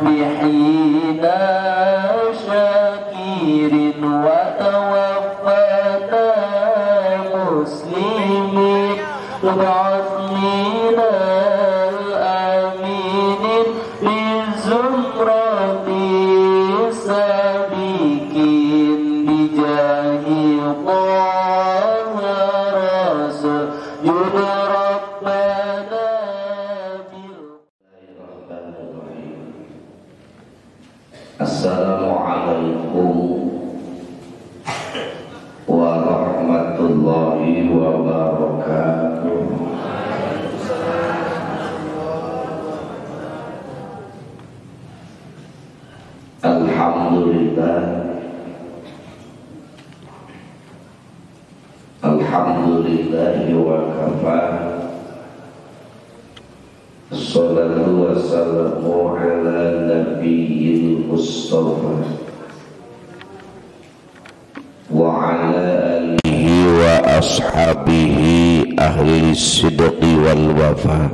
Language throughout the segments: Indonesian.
صابحين شاكرين وتوفنا مسلمين وابعث من الآمنين من زمرة السابقين بجاه الله رسول ربنا. Assalamualaikum warahmatullahi wabarakatuh. Alhamdulillah, alhamdulillahi wa kafa. Assalatu wassalamu ala nabiyyil mustafa wa ala alihi wa ashabihi ahli sidqi wal wafa.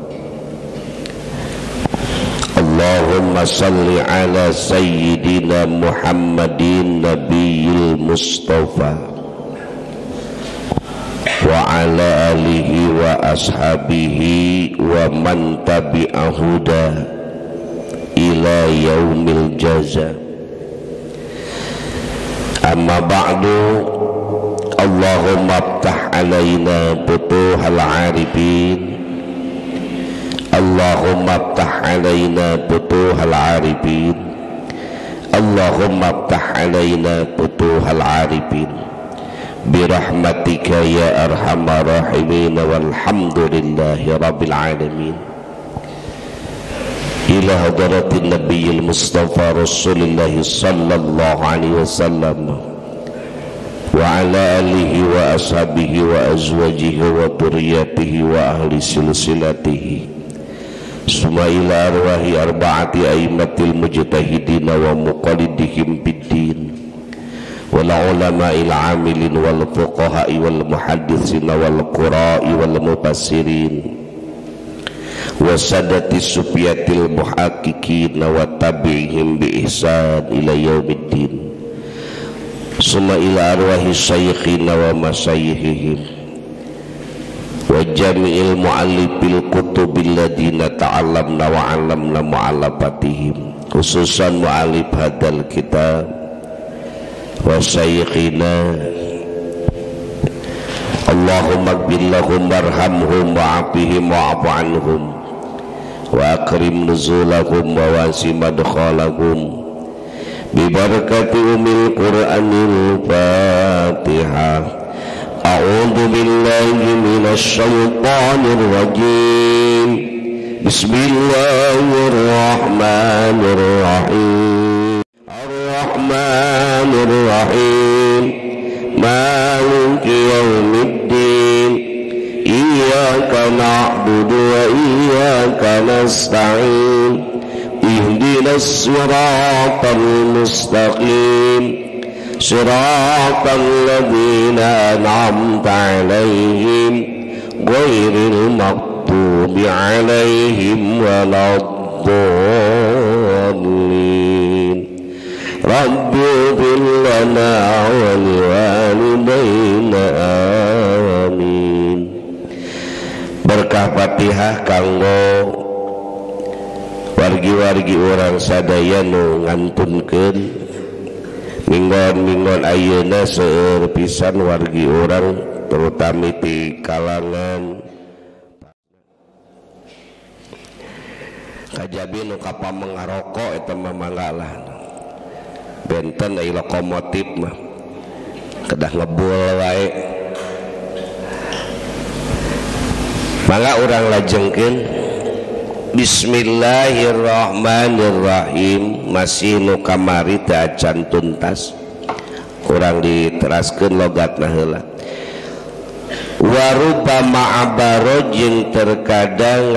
Allahumma salli ala sayyidina Muhammadin nabiyil mustafa wa ala alihi wa ashabihi wa man tabi'ahuda ila yaumil jaza. Amma ba'du, Allahumma aftah alaina futuhal arifin, Allahumma aftah alaina futuhal arifin, Allahumma aftah alaina futuhal arifin birahmatika ya arhamar rahimin walhamdulillahi rabbil alamin. Ila hadratin nabiyil mustafa rasulillahi sallallahu alaihi wasallam wa ala alihi wa ashabihi wa azwajihi wa dhurriyyatihi wa ahli silsilatihi summa ila arwahi arba'ati aimmatil mujtahidin wa muqallidihim biddin wal ulama'il amilin wal fuqaha'i wal muhadditsin wal qura'i wal mufassirin wasadati sufyatil muhaqqiqin wa tabi'ihim bi ihsan ila yaumiddin summa ila arwahi syayikhina wa masyayihihim wa jami'il mu'allifil kutubil ladina ta'allamna wa 'allamna mu'allafatihim, khususan mu'allif hadal kitab wa syayikhina. Allahumma ighfir lahum warhamhum wa'afihim wa'fu anhum wa akrim nuzulahum wa wasi madkhalahum bi barakati umil qur'anil fatihah. A'udzu billahi minasy syaithanir rajim. Bismillahirrahmanirrahim. Ar-Rahmanir Rahim. Maliki yaumiddin. Iyyaka na'budu wa iyyaka nasta'in. Ihdinas siratal mustaqim. Siratal ladzina an'amta 'alaihim ghairil maghdubi 'alaihim waladdallin. Rabbi ighfir lana wa liwalidayna amin. Berkah Fatihah kanggo wargi-wargi orang sadaya nu ngantunkeun minggon-minggon ayeuna seueur pisan wargi orang terutama di kalangan kajabi nu kapamengaroko eta mah manggalah benten ai lokomotif mah kedah ngebul wae mangga urang lajengkeun. Bismillahirrahmanirrahim. Masih nu kamari teh acan tuntas urang diteraskeun logatna heula. Waruba ma'abaro jeung terkadang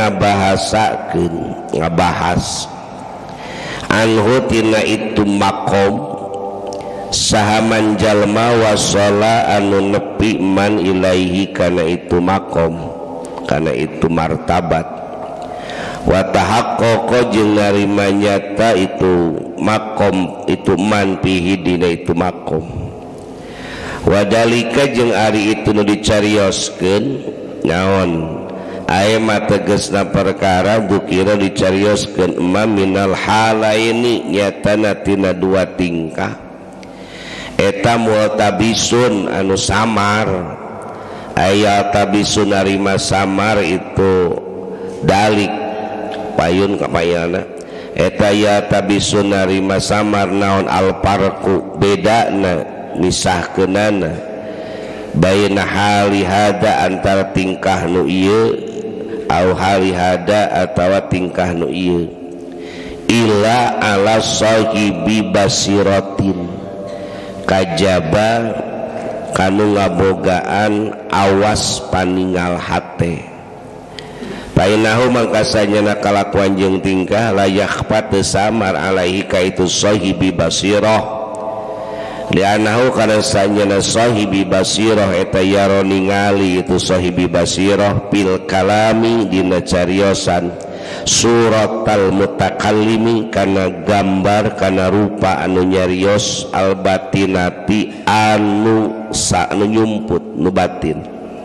ngabahas anhu tina itu makom sahaman jalma wasala anu nepi man ilaihi kana itu makom kana itu martabat wa tahaqqaqa jeung narima nyata itu makom itu man pihi dina itu makom wadalika jeung ari itu nu dicarioskeun naon aya mah tegasna perkara bukira dicarioskeun ma minal halaini nyatana tina dua tingkah eta multabisun anu samar aya tabisun narima samar itu dalik payun kapayana eta ya tabisun narima samar naon alparku bedana misahkeunana baina hali hada antara tingkah nu ieu au hali hada atawa tingkah nu ieu illa ala sahibi basiratin kajaba kanu ngabogaan awas paningal hate painahu mangkasanya kalakuan jeung tingkah layak pate samar alaihi ka itu sahibi basirah lianahu kana sanyana sahibi basirah eta yaro ningali itu sahibi basirah pil kalami dina cariosan suratal mutakallimi kana gambar kana rupa anu nyarios al batinati anu anu nyumput nu batin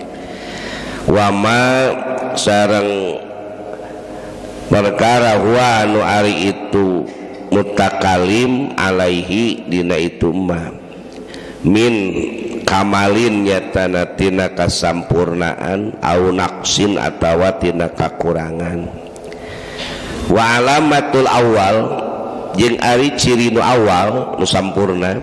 wama sareng perkara huwa anu ari itu mutakalim alaihi dina itu mah min kamalin nyatana tina kasampurnaan au naqsin atawa tina kakurangan wa alamatul awal jeung ari ciri nu awal nu sampurna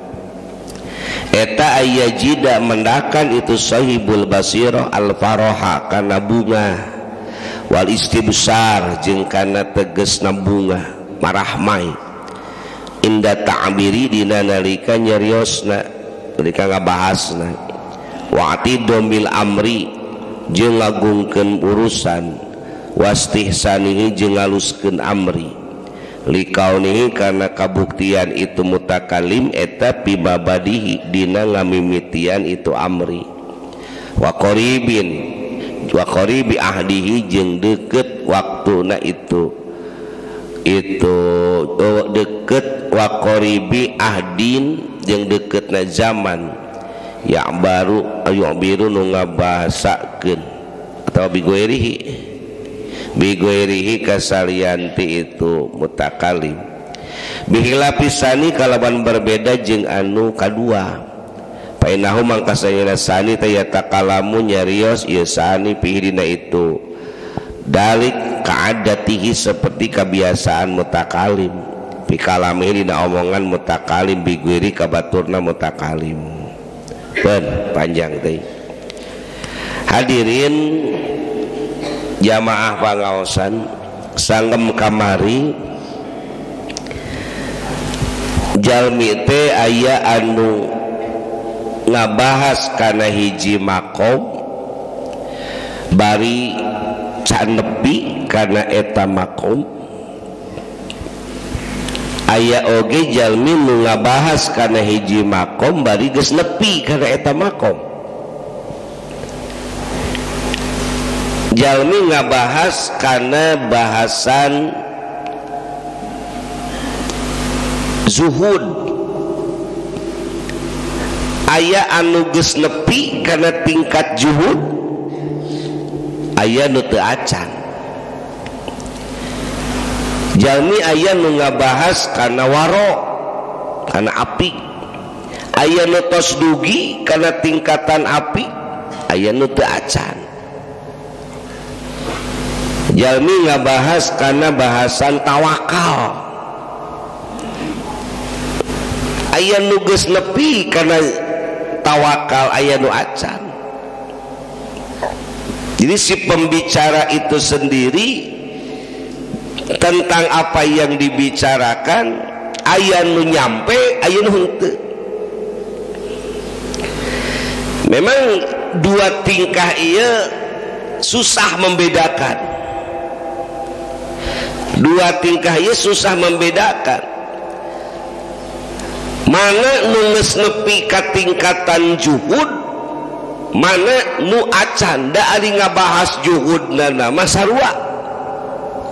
eta ayajida mendakan itu sahibul basirah al faraha kana bunga wal istibsar jeung kana tegasna bunga marahmai inda ta'biri dina nalika nyariosna nalika ngabahasna wa atidomil amri jeung ngagungkeun urusan wastihsanihi jeung ngaluskeun amri likaunihi kana kabuktian itu mutakalim eta pibabadihi dina ngamimitian itu amri wa qaribi ahdihi jeung deukeut waktuna itu deket wa qaribi ahdin jeung deketna zaman ya baru ayu biru nu ngabahasakeun atau bigoirihi kasalianti itu mutakalim bihilapisani kalaban berbeda jeung anu kadua painahu mangkasanya sani tayatakalamu nyarios ieu sani pihidina itu dalik kaadatihi seperti kebiasaan mutakalim pikalami dina omongan mutakalim biguiri kabaturna mutakalim ben panjang teh hadirin jamaah pangaosan sanggem kamari jalmi teh aya anu ngabahas kana hiji makom bari can nepi karena eta makom aya oge jalmi nu ngabahas karena hiji makom bari geus nepi karena eta makom jalmi ngabahas karena bahasan zuhud aya anu geus nepi karena tingkat zuhud aya nu teu acan jalmi aya nu ngabahas kana waro kana api aya nu tos dugi kana tingkatan api aya nu teu acan jalmi ngabahas kana bahasan tawakal aya nu geus nepi kana tawakal aya nu acan. Jadi si pembicara itu sendiri tentang apa yang dibicarakan aya nu nyampe aya nu henteu. Memang dua tingkah ieu susah membedakan. Dua tingkah ieu susah membedakan. Mana nu geus nepi ka tingkatan juhud, mana nu acan da ari ngabahas juhudna mah sarua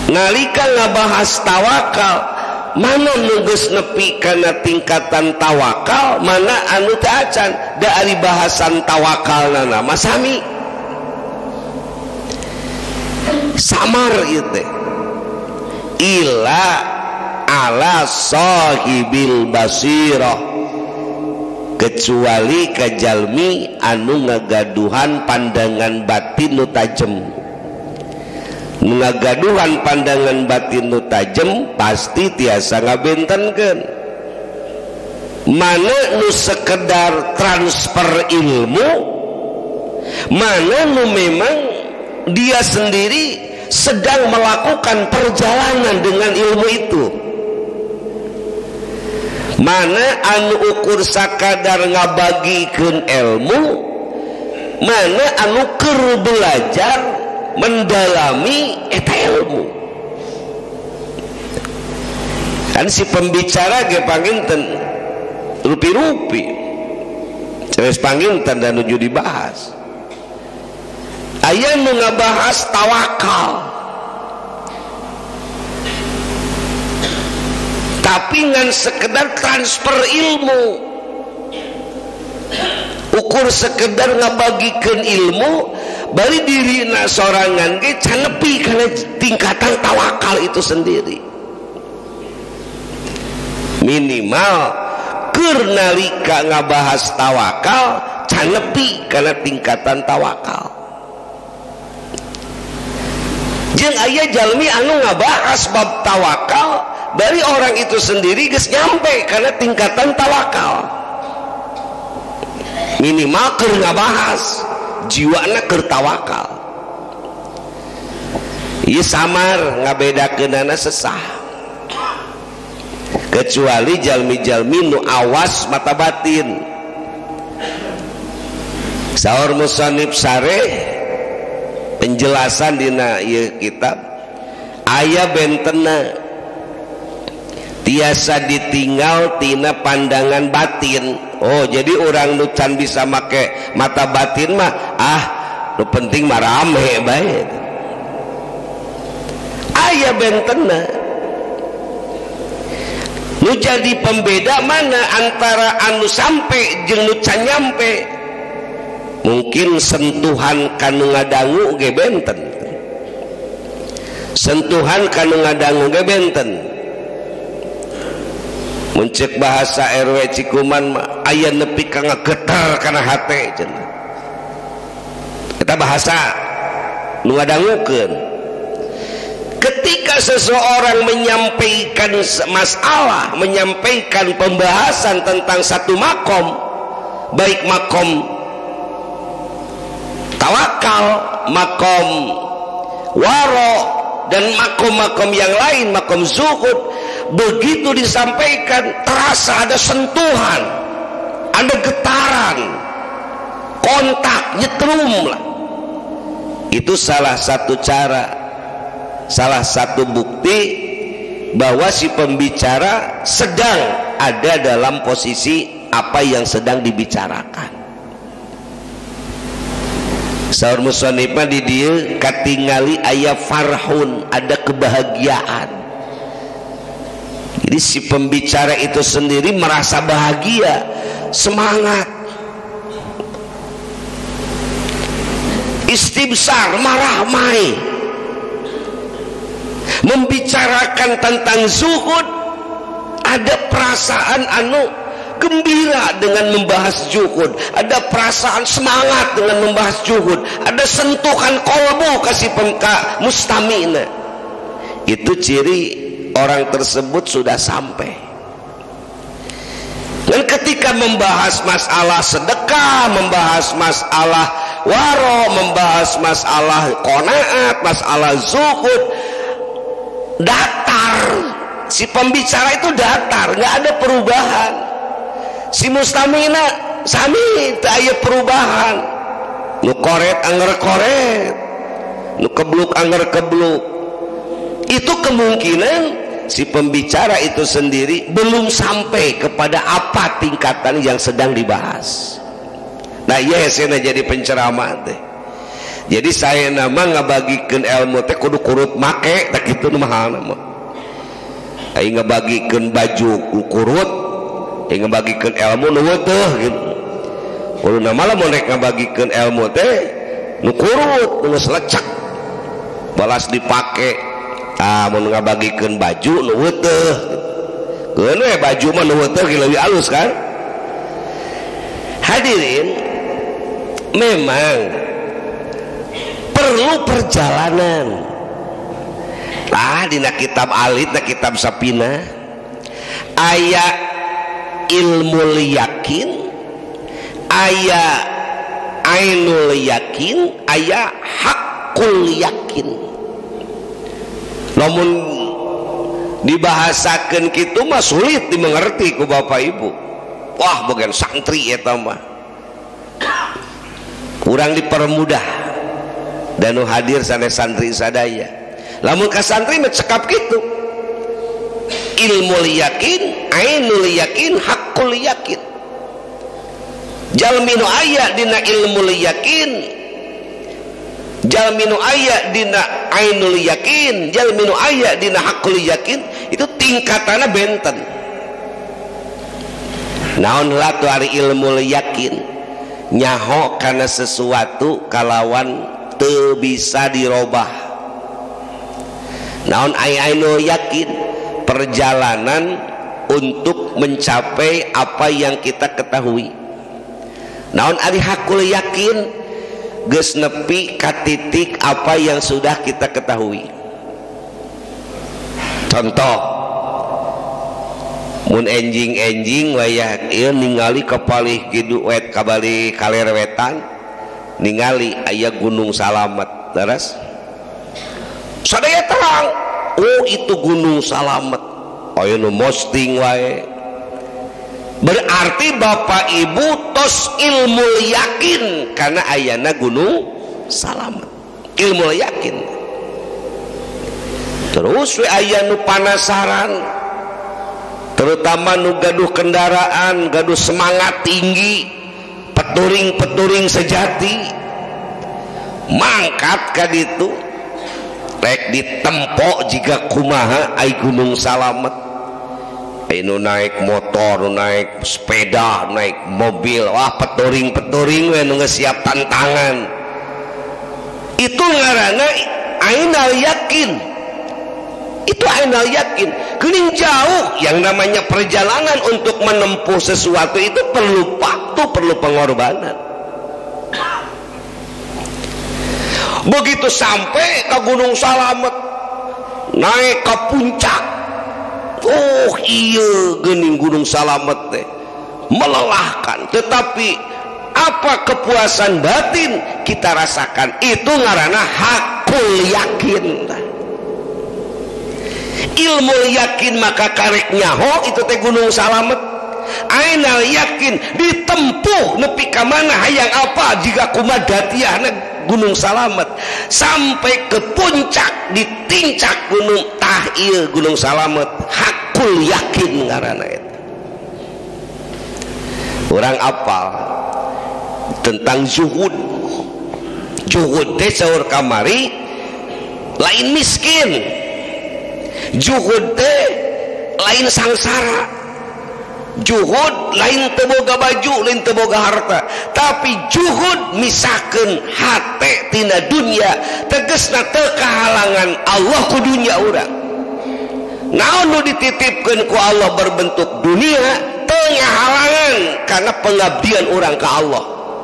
nalika ngabahas tawakal mana nugas nepi kana tingkatan tawakal, mana anu teu acan da ari bahasan tawakalna nama sami samar ieu teh ila ala sahibil basirah, kecuali ka jalmi anu ngagaduhan pandangan batin nu tajem. Ngagaduhan pandangan batin nu tajem pasti tiasa ngabentenkeun. Mana nu sekedar transfer ilmu, mana nu memang dia sendiri sedang melakukan perjalanan dengan ilmu itu. Mana anu ukur sakadar ngabagikeun ilmu, mana anu keur belajar mendalami eta ilmu. Kan si pembicara ge panginten rupi-rupi ceres panginten dan nuju dibahas. Aya nu ngabahas tawakal, tapi ngan sekedar transfer ilmu, ukur sekedar ngabagikeun ilmu, bari dirina sorangan ge can nepi kana tingkatan tawakal itu sendiri. Minimal keur nalika ngabahas tawakal can nepi kana tingkatan tawakal. Jeung aya jalmi anu ngabahas bab tawakal, dari orang itu sendiri geus nyampe karena tingkatan tawakal. Minimal keur ngabahas jiwana keur tawakal. Ieu samar ngabedakeunana sesah. Kecuali jalmi-jalmi nu awas mata batin. Saur musannif sareh penjelasan dina ieu kitab aya bentena tiasa ditinggal tina pandangan batin. Oh, jadi orang nu can bisa make mata batin mah nu penting mah rame bae. Aya bentena nu jadi pembeda mana antara anu sampai jeung nu can nyampe. Mungkin sentuhan kanu ngadangu ge benten, sentuhan kanu ngadangu ge benten. Muncek bahasa RW Cikuman mah aya nepi ka ngageter kana hate cenah. Eta bahasa nu ngadangukeun. Ketika seseorang menyampaikan masalah, menyampaikan pembahasan tentang satu makom, baik makom tawakal, makom waro, dan makom-makom yang lain, makom zuhud, begitu disampaikan terasa ada sentuhan, ada getaran, kontak, nyetrum lah. Itu salah satu cara, salah satu bukti bahwa si pembicara sedang ada dalam posisi apa yang sedang dibicarakan. Saur musannif mah di dieu katingali aya farhun, ada kebahagiaan. Jadi si pembicara itu sendiri merasa bahagia, semangat, istibsar, marah-mai, membicarakan tentang zuhud, ada perasaan anu gembira dengan membahas zuhud, ada perasaan semangat dengan membahas zuhud, ada sentuhan kolbu kasih pengka mustamina. Itu ciri orang tersebut sudah sampai. Dan ketika membahas masalah sedekah, membahas masalah waro, membahas masalah qanaat, masalah zuhud, datar. Si pembicara itu datar, nggak ada perubahan. Si mustamina sami teu aya perubahan, nu koret anger koret, nu kebluk anger kebluk. Itu kemungkinan si pembicara itu sendiri belum sampai kepada apa tingkatan yang sedang dibahas. Nah iya saya jadi penceramah teh. Jadi saya nama ngabagikeun ilmu teh kudu kurut make tak kitu mahal nama. Ai ngabagikeun baju kurut, ai ngabagikeun ilmu nu teuh gitu. Kudu nama lamun rek ngabagikeun ilmu teh nu kurut, nu lecek. Balas dipake. Mun ngabagikeun baju nu teuh. Keun we baju mah nu teuh leuwih alus kan? Hadirin, memang perlu perjalanan. Dina kitab alit, na kitab sapina aya ilmu yakin, aya ainul yakin, aya hakul yakin. Namun dibahasakeun kitu mah sulit dimengerti ku Bapak Ibu. Wah, bagian santri eta mah kurang dipermudah. Dan nu hadir sanes santri sadaya. Lamun ka santri mah cekap kitu. Ilmu yakin, ainul yakin, hakul yakin. Jalmi nu aya dina ilmu yakin, jalmi nu aya dina ainul yakin, jalmi nu aya dina hakul yakin, itu tingkatanna benten. Naon heula tu ari ilmu yakin? Nyaho kana sesuatu kalawan teu bisa dirobah. Naon ainul yakin? Perjalanan untuk mencapai apa yang kita ketahui. Naon ari hakul yakin? Geus nepi ka titik apa yang sudah kita ketahui. Contoh, mun enjing wayah ieu ningali kapalih kidu wet kabali kalerewetan, ningali aya Gunung Salamet, terus sadaya terang, oh itu Gunung Salamet, aya nu posting wae. Berarti Bapak Ibu tos ilmu yakin karena ayana Gunung Salamet, ilmu yakin. Terus we aya nu panasaran, terutama nu gaduh kendaraan, gaduh semangat tinggi, peturing sejati, mangkat ka ditu rek ditempo jika kumaha ai Gunung Salamet. Nu naik motor, nu naik sepeda, naik mobil, wah peturing we nu siap tantangan. Itu ngaranna ainal yakin. Itu ainal yakin. Geuning jauh, yang namanya perjalanan untuk menempuh sesuatu itu perlu waktu, perlu pengorbanan. Begitu sampai ke Gunung Salamet, naik ke puncak, oh iya geuning Gunung Salamet teh melelahkan, tetapi apa kepuasan batin kita rasakan? Itu ngaranna hakul yakin. Ilmu yakin maka karek nyaho itu teh Gunung Salamet. Ainal yakin ditempuh nepi ka mana hayang apa jika kumadatiahna Gunung Salamet sampai ke puncak ditincak gunung tah ieu Gunung Salamet. Hakul yakin ngaranna eta. Urang apal tentang zuhud. Zuhud teh saur kamari lain miskin. Zuhud teh lain sangsara. Juhud lain teu boga baju, lain teu boga harta, tapi juhud misahkeun hate tina dunia, tegasna teu kahalangan Allah ku dunia urang. Naon nu dititipkeun ku Allah berbentuk dunia teu ngahalangan karena pengabdian urang ka Allah.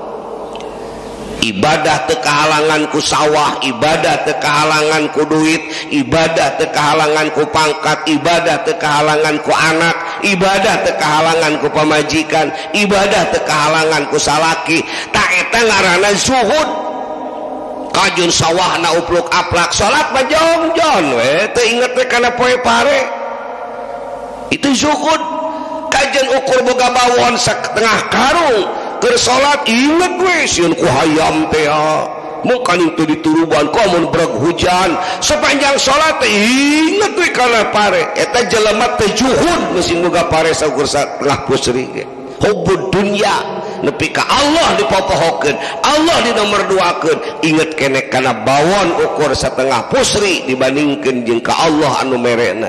Ibadah teu kahalangan ku sawah, ibadah teu kahalangan ku duit, ibadah teu kahalangan ku pangkat, ibadah teu kahalangan ku anak, ibadah teu kahalangan ku pamajikan, ibadah teu kahalangan ku salaki. Tak eta ngaranna zuhud. Kajun sawahna upluk aplak, salat mah jongjon we teu inget we kana poe pare. Itu zuhud. Kajian ukur boga bawon setengah karung keur salat inget we sieun ku hayam teh mukan itu dituruban ku amun breg hujan sepanjang salat inget we kana pare eta jelema teh juhud mesin boga pare saukur setengah pusri ge. Hubbud dunya nepi ka Allah dipopohokeun, Allah di nomor 2keun, inget kene kana bawon ukur setengah pusri dibandingkeun jeung ka Allah anu merena.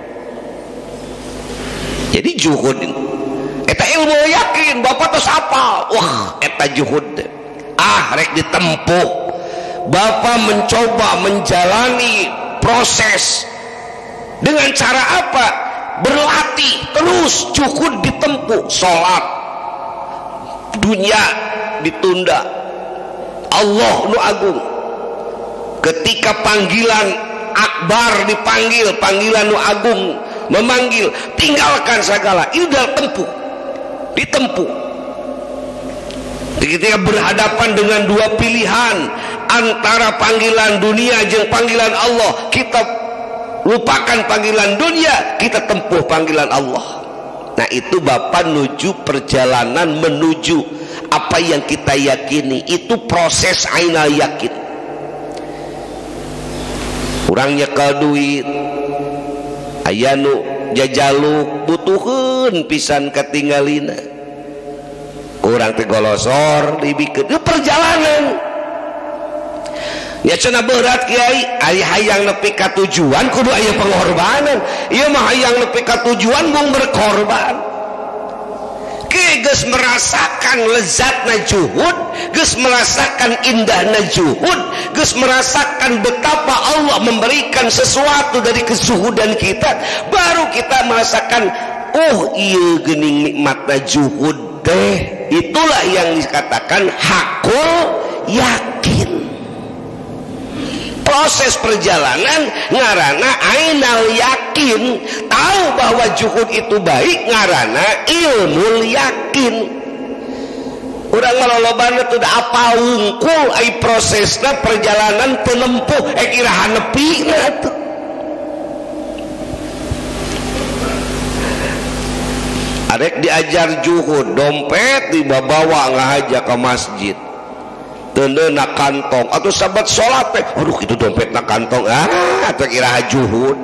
Jadi juhud eta ilmu yakin bapak tos apal, wah eta juhud rek ditempuh. Bapak mencoba menjalani proses dengan cara apa? Berlatih terus, cukup ditempuh. Sholat dunia ditunda, Allah nu agung. Ketika panggilan akbar dipanggil, panggilan nu agung memanggil, tinggalkan segala, idal tempuh, ditempuh. Ketika berhadapan dengan dua pilihan antara panggilan dunia dan panggilan Allah, kita lupakan panggilan dunia, kita tempuh panggilan Allah. Nah itu Bapak menuju perjalanan menuju apa yang kita yakini, itu proses ainal yakin. Urang nyekel duit aya nu jajaluk butuheun pisan katinggalina, urang teh golosor dibikeun perjalanan. Ya cenah berat kiai, aya hayang nepi ka tujuan kudu aya pengorbanan. Ieu mah hayang nepi ka tujuan mung berkorban. Geus merasakan lezatna juhud, geus merasakan indahna juhud, geus merasakan betapa Allah memberikan sesuatu dari kezuhudan kita, baru kita merasakan oh ieu geuning nikmatna juhud teh. Itulah yang dikatakan hakul yakin. Proses perjalanan ngarana ainal yakin, tahu bahwa juhud itu baik ngarana ilmu yakin. Urang malolobana teu da apal wungkul ai prosesna perjalanan teu nempuh kiraha nepina tuh. Arek diajar juhud, dompet dibawa ngahaja ke masjid, tendeuna kantong atau sabat sholat teh, aduh itu dompetna kantong, teu kiraha juhud.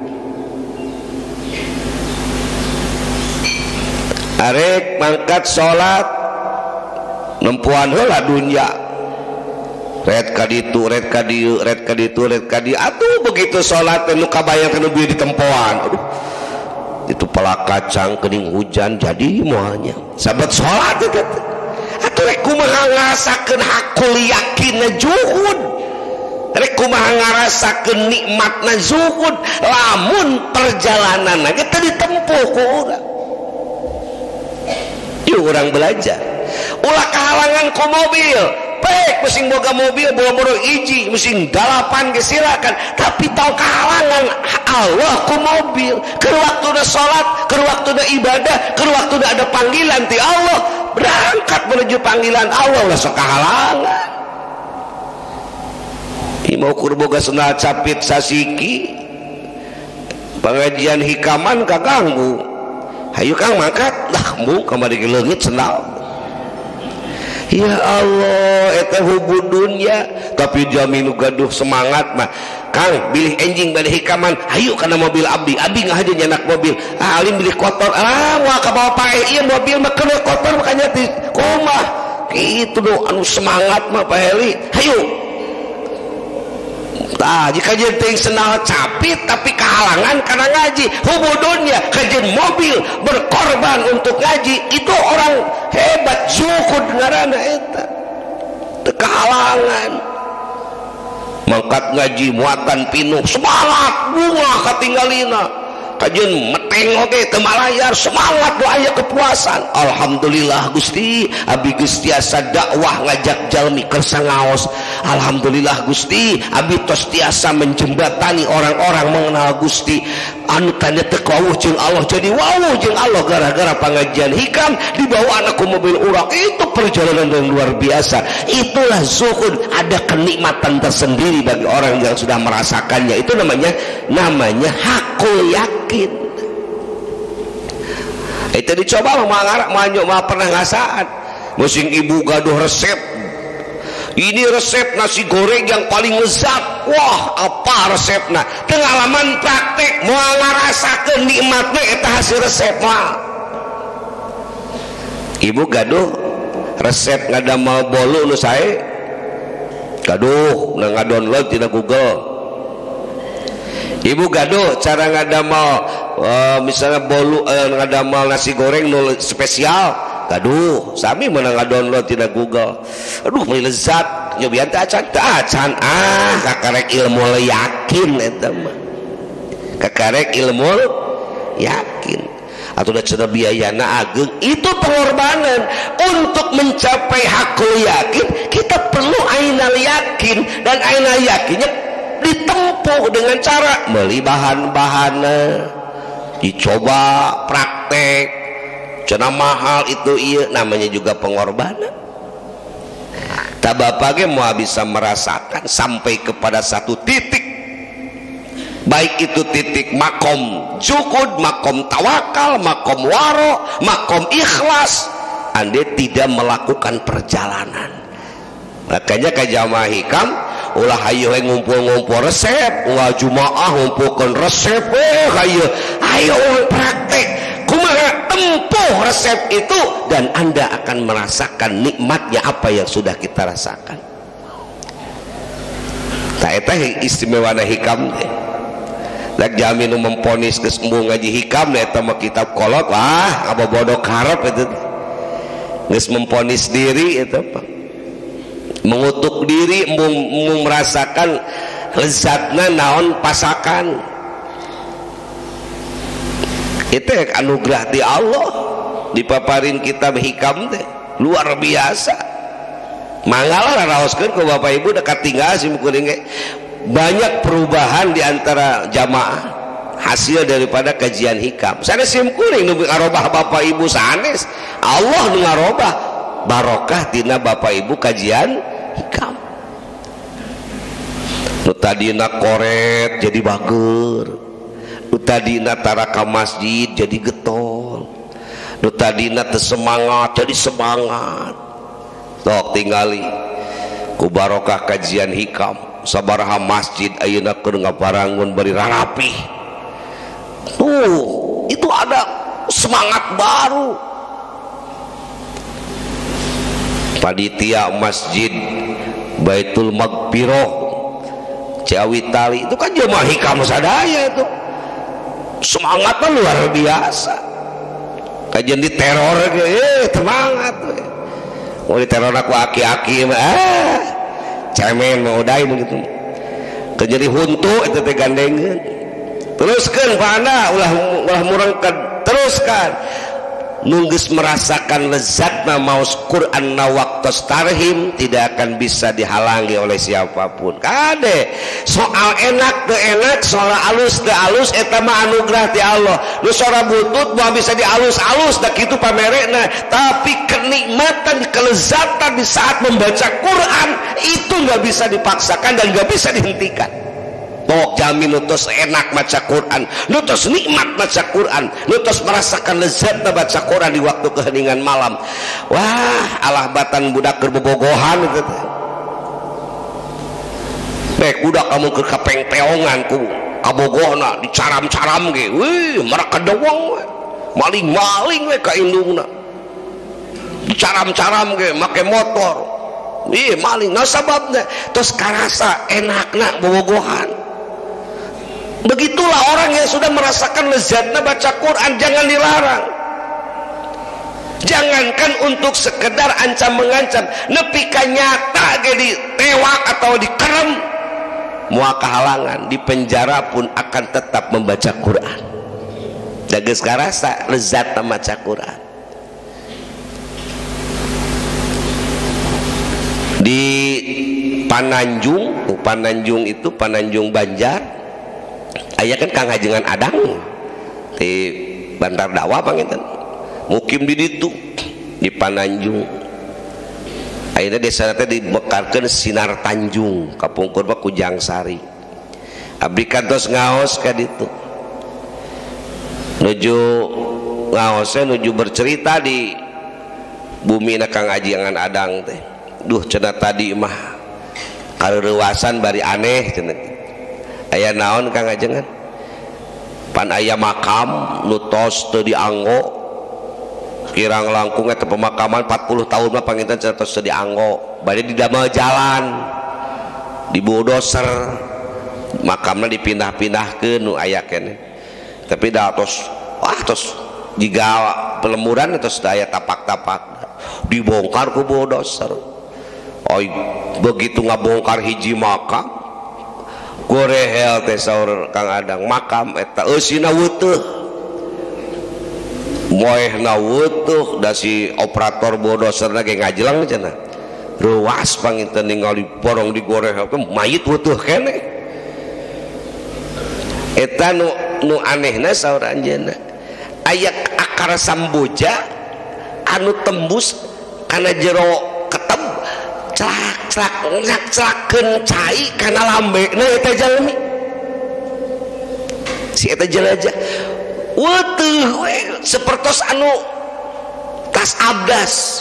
Arek mangkat sholat nempuan heula dunya, red ka ditu, red ka dieu, red ka ditu, red ka dieu, atuh begitu sholat teh nu kabayang teh nepi ditempoan, aduh itu pala kacang kening hujan jadi moalnya sabat sholat itu atuh rek kumaha ngarasakeun hakul yakinna juhud, rek kumaha ngarasakeun nikmatna zuhud lamun perjalanan ge teu ditempuh ku urang. Yuk urang belajar ulah kahalangan ku mobil, pek mesin boga mobil boro-boro hiji mesin 8 ge silakan, tapi tau kahalangan Allah ku mobil, keur waktuna salat, keur waktuna ibadah, keur waktuna ada panggilan ti Allah, berangkat menuju panggilan Allah ulah sok kahalangan. Imau kur boga sendal capit sasiki pengajian hikaman kaganggu, hayu Kang mangkat lah mu kamari ke leungit sendal. Ya Allah eta hubud dunya, tapi jaminu gaduh semangat mah Kang bilih enjing bade hikaman, hayu kana mobil abdi ngahaja nyanak mobil, alim bilih kotor, moal ka bawa pae ieu mobil mah kena kotor makanya di kumah kitu do anu semangat mah Pak Heli, hayu tah jika jeung senal capit tapi kehalangan karena ngaji, hubudunnya kajian mobil berkorban untuk ngaji, itu orang hebat zuhud ngaranna eta teu kehalangan. Mangkat ngaji muatan pinuh semangat bunga katinggalina, kajian meteng oge teu malayar semangat do aya kepuasan. Alhamdulillah Gusti abi geus tiasa dakwah ngajak jalmi keur sangaos. Alhamdulillah Gusti abi tos tiasa menjembatani orang-orang mengenal Gusti anu tanya teu wawuh jeung Allah jadi wawuh jeung Allah gara-gara pengajian hikam dibawa anak ku mobil urang. Itu perjalanan yang luar biasa, itulah zuhud, ada kenikmatan tersendiri bagi orang yang sudah merasakannya. Itu namanya hakul yakin. Itu dicoba mah pernah ngasaan musim ibu gaduh resep, ini resep nasi goreng yang paling lezat, wah apa resepna, pengalaman praktek mau ngarasakeun nikmatna eta hasil resep mah. Ibu gaduh resep ngadamel bolu nu sae gaduh na ngadownload tina Google. Ibu gaduh cara ngadamel misalnya bolu ngadamel nasi goreng nu spesial gaduh sami meunang ngadownload tina Google. Aduh meuli lezat nyobian teh acan kakarek ilmu yakin eta mah kakarek ilmu yakin atau udah cenah biayana ageng. Itu pengorbanan untuk mencapai hakul yakin. Kita perlu ainal yakin, dan ainal yakinnya ditempuh dengan cara beli bahan-bahannya, dicoba praktek, cenah mahal itu iya namanya juga pengorbanan. Tak bapak mau bisa merasakan sampai kepada satu titik, baik itu titik makom juhud, makom tawakal, makom waro, makom ikhlas, Anda tidak melakukan perjalanan. Makanya ke jamaah hikam ulah hayu ngumpul-ngumpul resep, ulah jumaah ngumpulkan resep, ayo praktek kumaha tempuh resep itu, dan Anda akan merasakan nikmatnya apa yang sudah kita rasakan. Tak eta istimewana hikam teh. Lek jamin memponis geus embung ngaji hikam eta mah kitab kolot wah abobodo karep itu. Geus memponis diri eta Pak. Mengutuk diri embung merasakan lezatna naon pasakan. Itu anugerah di Allah dipaparin kitab hikam teh luar biasa. Mangala raoskeun ku Bapak Ibu dekat tinggal simkuring banyak perubahan di antara jamaah hasil daripada kajian hikam. Sanes simkuring nu ngarobah Bapak Ibu sanes Allah nu ngarobah barokah tina Bapak Ibu kajian hikam. Nu tadina koret jadi bager, nu tadina taraka masjid jadi getol, nu tadina teu semangat jadi semangat. Tok tingali ku barokah kajian hikam sabaraha masjid ayeuna keur ngaparangun bari rarapih. Itu ada semangat baru. Panitia masjid Baitul Magfirah Ciawi Tali itu kan jemaah hikam sadaya itu semangatnya luar biasa. Kajian di teror semangat mau di teror aku aki-aki cemen mau udahin begitu kejadi huntu itu tegandengan teruskan pana ulah murangkan teruskan nunggus merasakan lezatna maus Quran na waktos tarhim tidak akan bisa dihalangi oleh siapapun. Kade soal enak teu enak, soal alus teu alus, eta mah anugerah ti Allah. Nu sora butut moal bisa dialus-alus da kitu pamerekna, tapi kenikmatan kelezatan di saat membaca Quran itu nggak bisa dipaksakan dan nggak bisa dihentikan. Pok jamin nutus enak baca Quran, nutus nikmat baca Quran, nutus merasakan lezat baca Quran di waktu keheningan malam. Wah, alah batan budak kerbogohan itu. Bek budak kamu ke kapeng-peongan ku kabogohna dicaram-caram ge. Wih, mereka doang we. Maling-maling we ka indungna. Dicaram-caram ge make motor. Ih, maling. Nah sababna terus karasa enakna bobogohan. Begitulah orang yang sudah merasakan lezatnya baca Quran, jangan dilarang. Jangankan untuk sekedar ancam mengancam, nepi ka nyata ge ditewak atau dikerem, moal kahalangan di penjara pun akan tetap membaca Quran. Da geus karasa lezatna maca Quran. Di Pananjung itu Pananjung Banjar aya kan Kang Hajengan Adang di Bandar Dawa panginten mukim di ditu di Pananjung. Ayeuna desa teh dimekarkeun Sinar Tanjung kapungkur mah Kujang Sari. Abdi kantos ngaos ka ditu nuju ngaosnya nuju bercerita di bumi na Kang Hajengan Adang teh. Duh cenah tadi mah kareurewasan bari aneh cenah. Aya naon Kang Ajengan pan aya makam nutos teu dianggo kirang langkung eta pemakaman 40 tahun mah panginten tos dianggo bade didamel jalan di bulldozer makamna dipindah-pindahkeun nu aya keneh tapi da tos jiga pelemuran tos aya tapak-tapak dibongkar ku bulldozer. Oi begitu ngabongkar hiji makam gorehel teh saur Kang Adang makam eta eusina weutuh moehna weutuh da si operator bulldozer ge ngajelang cenah ruas panginten ningali porong digorehel mayit weutuh keneh eta nu anehna saur anjeunna aya akar samboja anu tembus kana jero keteb celak-celakkeun cai kana lambena eta jalmi si eta jelajah weutuh we sapertos anu tas abdas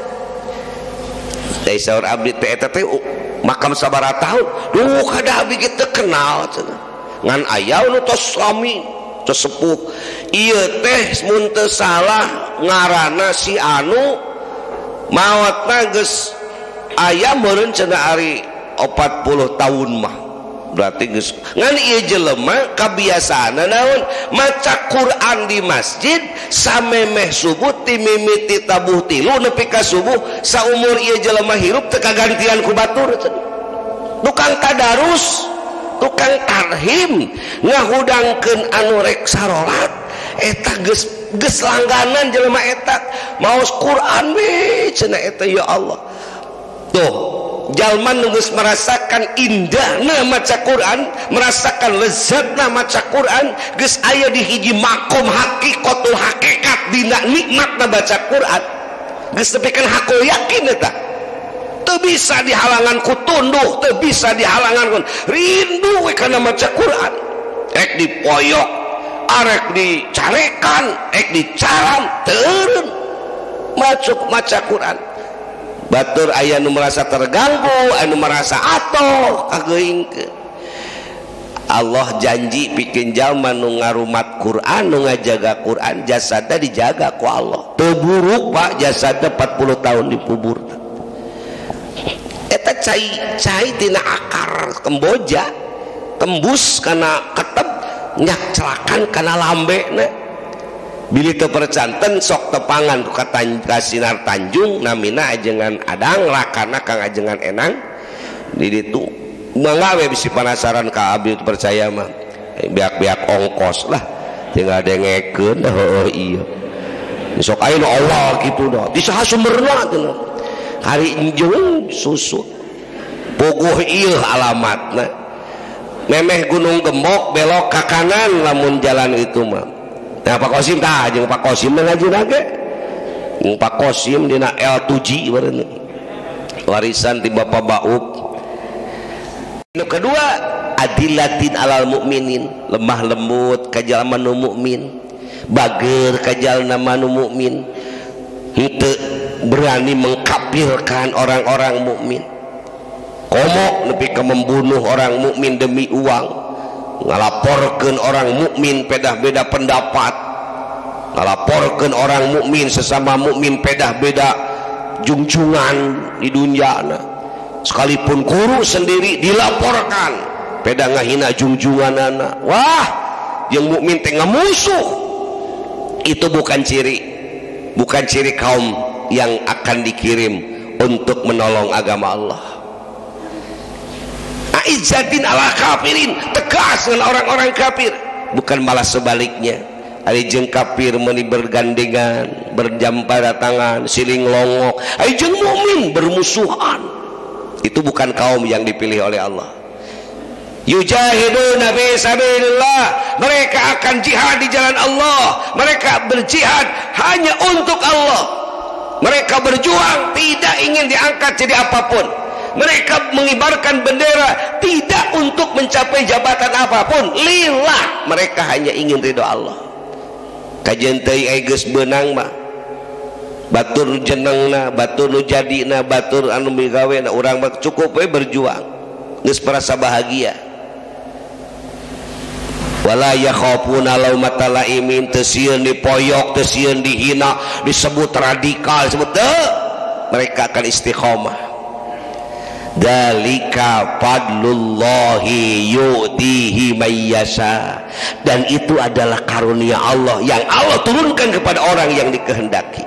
dari saur abdi teh eta teh makam sabaraha taun duh kada abdi teu kenal cenah ngan aya nu tos lami tos sepuh ieu teh mun teu salah ngaranna si anu maotna geus aya meureun cenah ari 40 tahun mah berarti geus ngan ieu jelema kabiasaana naon maca Quran di masjid samemeh subuh ti mimiti tabuh tilu nepi ka subuh saumur ieu jelema hirup teu kagantian ku batur tukang tadarus tukang tarhim ngahudangkeun anu rek sarolat eta geus langganan jelema eta maos Quran we cenah eta ya Allah tuh jalma nu geus merasakan indahna maca Quran merasakan lezatna maca Quran geus aya di hiji makom hakikatul hakikat dina nikmatna baca Quran geus tepikeun hakul yakin eta teu bisa dihalangan ku tunduh teu bisa dihalangan ku rindu we kana maca Quran rek dipoyok arek dicarekan rek dicaram teureun maca Quran batur aya nu merasa terganggu anu merasa atoh kageuingkeun Allah janji pikeun jalma nu ngarumat Quran nu ngajaga Quran jasadna dijaga ku Allah teu buruk Pak jasadna 40 tahun dikubur eta cai tina akar kemboja tembus kana keteb nyak celakan kana lambena bilih teu percanten sok tepangan ka sinar Tanjung namina ajengan Adang rakana Kang ajengan Enang di ditu mangga we bisi penasaran ka abdi percaya mah biak-biak ongkos lah tinggal dengekeun heuh iya sok aya nu Allah kitu dah di saha sumberna teh hari injung susu puguh ieu alamatna memeh Gunung Gembok belok ka kanan lamun jalan itu mah nah Pak Kosim tah jeung Pak Kosim ngajina ge Pak Kosim dina L7 bareuna warisan ti Bapak Baup nu kedua adilatin alal mukminin lemah lembut ka jalma nu mukmin bageur ka jalma nu mukmin henteu berani mengkafirkan orang-orang mukmin komo nepi ka membunuh orang mukmin demi uang ngalaporkeun orang mukmin pedah beda pendapat ngalaporkeun orang mukmin sesama mukmin pedah beda junjungan di dunyana sekalipun guru sendiri dilaporkan pedah ngahina junjunganana wah jeung mukmin teh ngamusuh itu bukan ciri kaum yang akan dikirim untuk menolong agama Allah izzatin ala kafirin tegas dengan orang-orang kafir bukan malah sebaliknya ari jeung kafir meuni bergandengan berjampara tangan siling longok ari jeung mukmin bermusuhan itu bukan kaum yang dipilih oleh Allah yujahiduna fi sabilillah mereka akan jihad di jalan Allah mereka berjihad hanya untuk Allah mereka berjuang tidak ingin diangkat jadi apapun mereka mengibarkan bendera tidak untuk mencapai jabatan apapun lillah mereka hanya ingin ridho Allah kajian teuing aya geus beunang mah batur jenengna batur nu jadina batur anu migawena urang mah cukup we berjuang geus merasa bahagia wala yakhafuna laumata laimin, teu sieun dipoyok, teu sieun dihina, disebut radikal, disebut mereka akan istiqomah. Dzalika fadlullahi yu'tihi may yasha, dan itu adalah karunia Allah yang Allah turunkan kepada orang yang dikehendaki.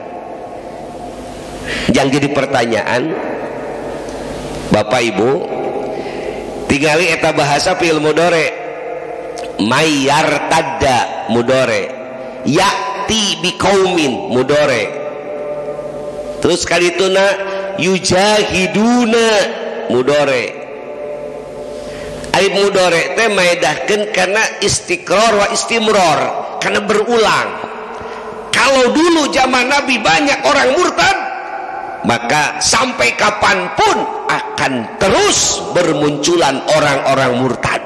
Yang jadi pertanyaan Bapak Ibu, tingali eta bahasa fi'il mudhari mayar tadda mudore, yakti biqaumin mudore, terus kali itu na yujahiduna mudore. Alif mudore teh maedahkeun karena istiqrar wa istimror, karena berulang. Kalau dulu zaman Nabi banyak orang murtad, maka sampai kapanpun akan terus bermunculan orang-orang murtad.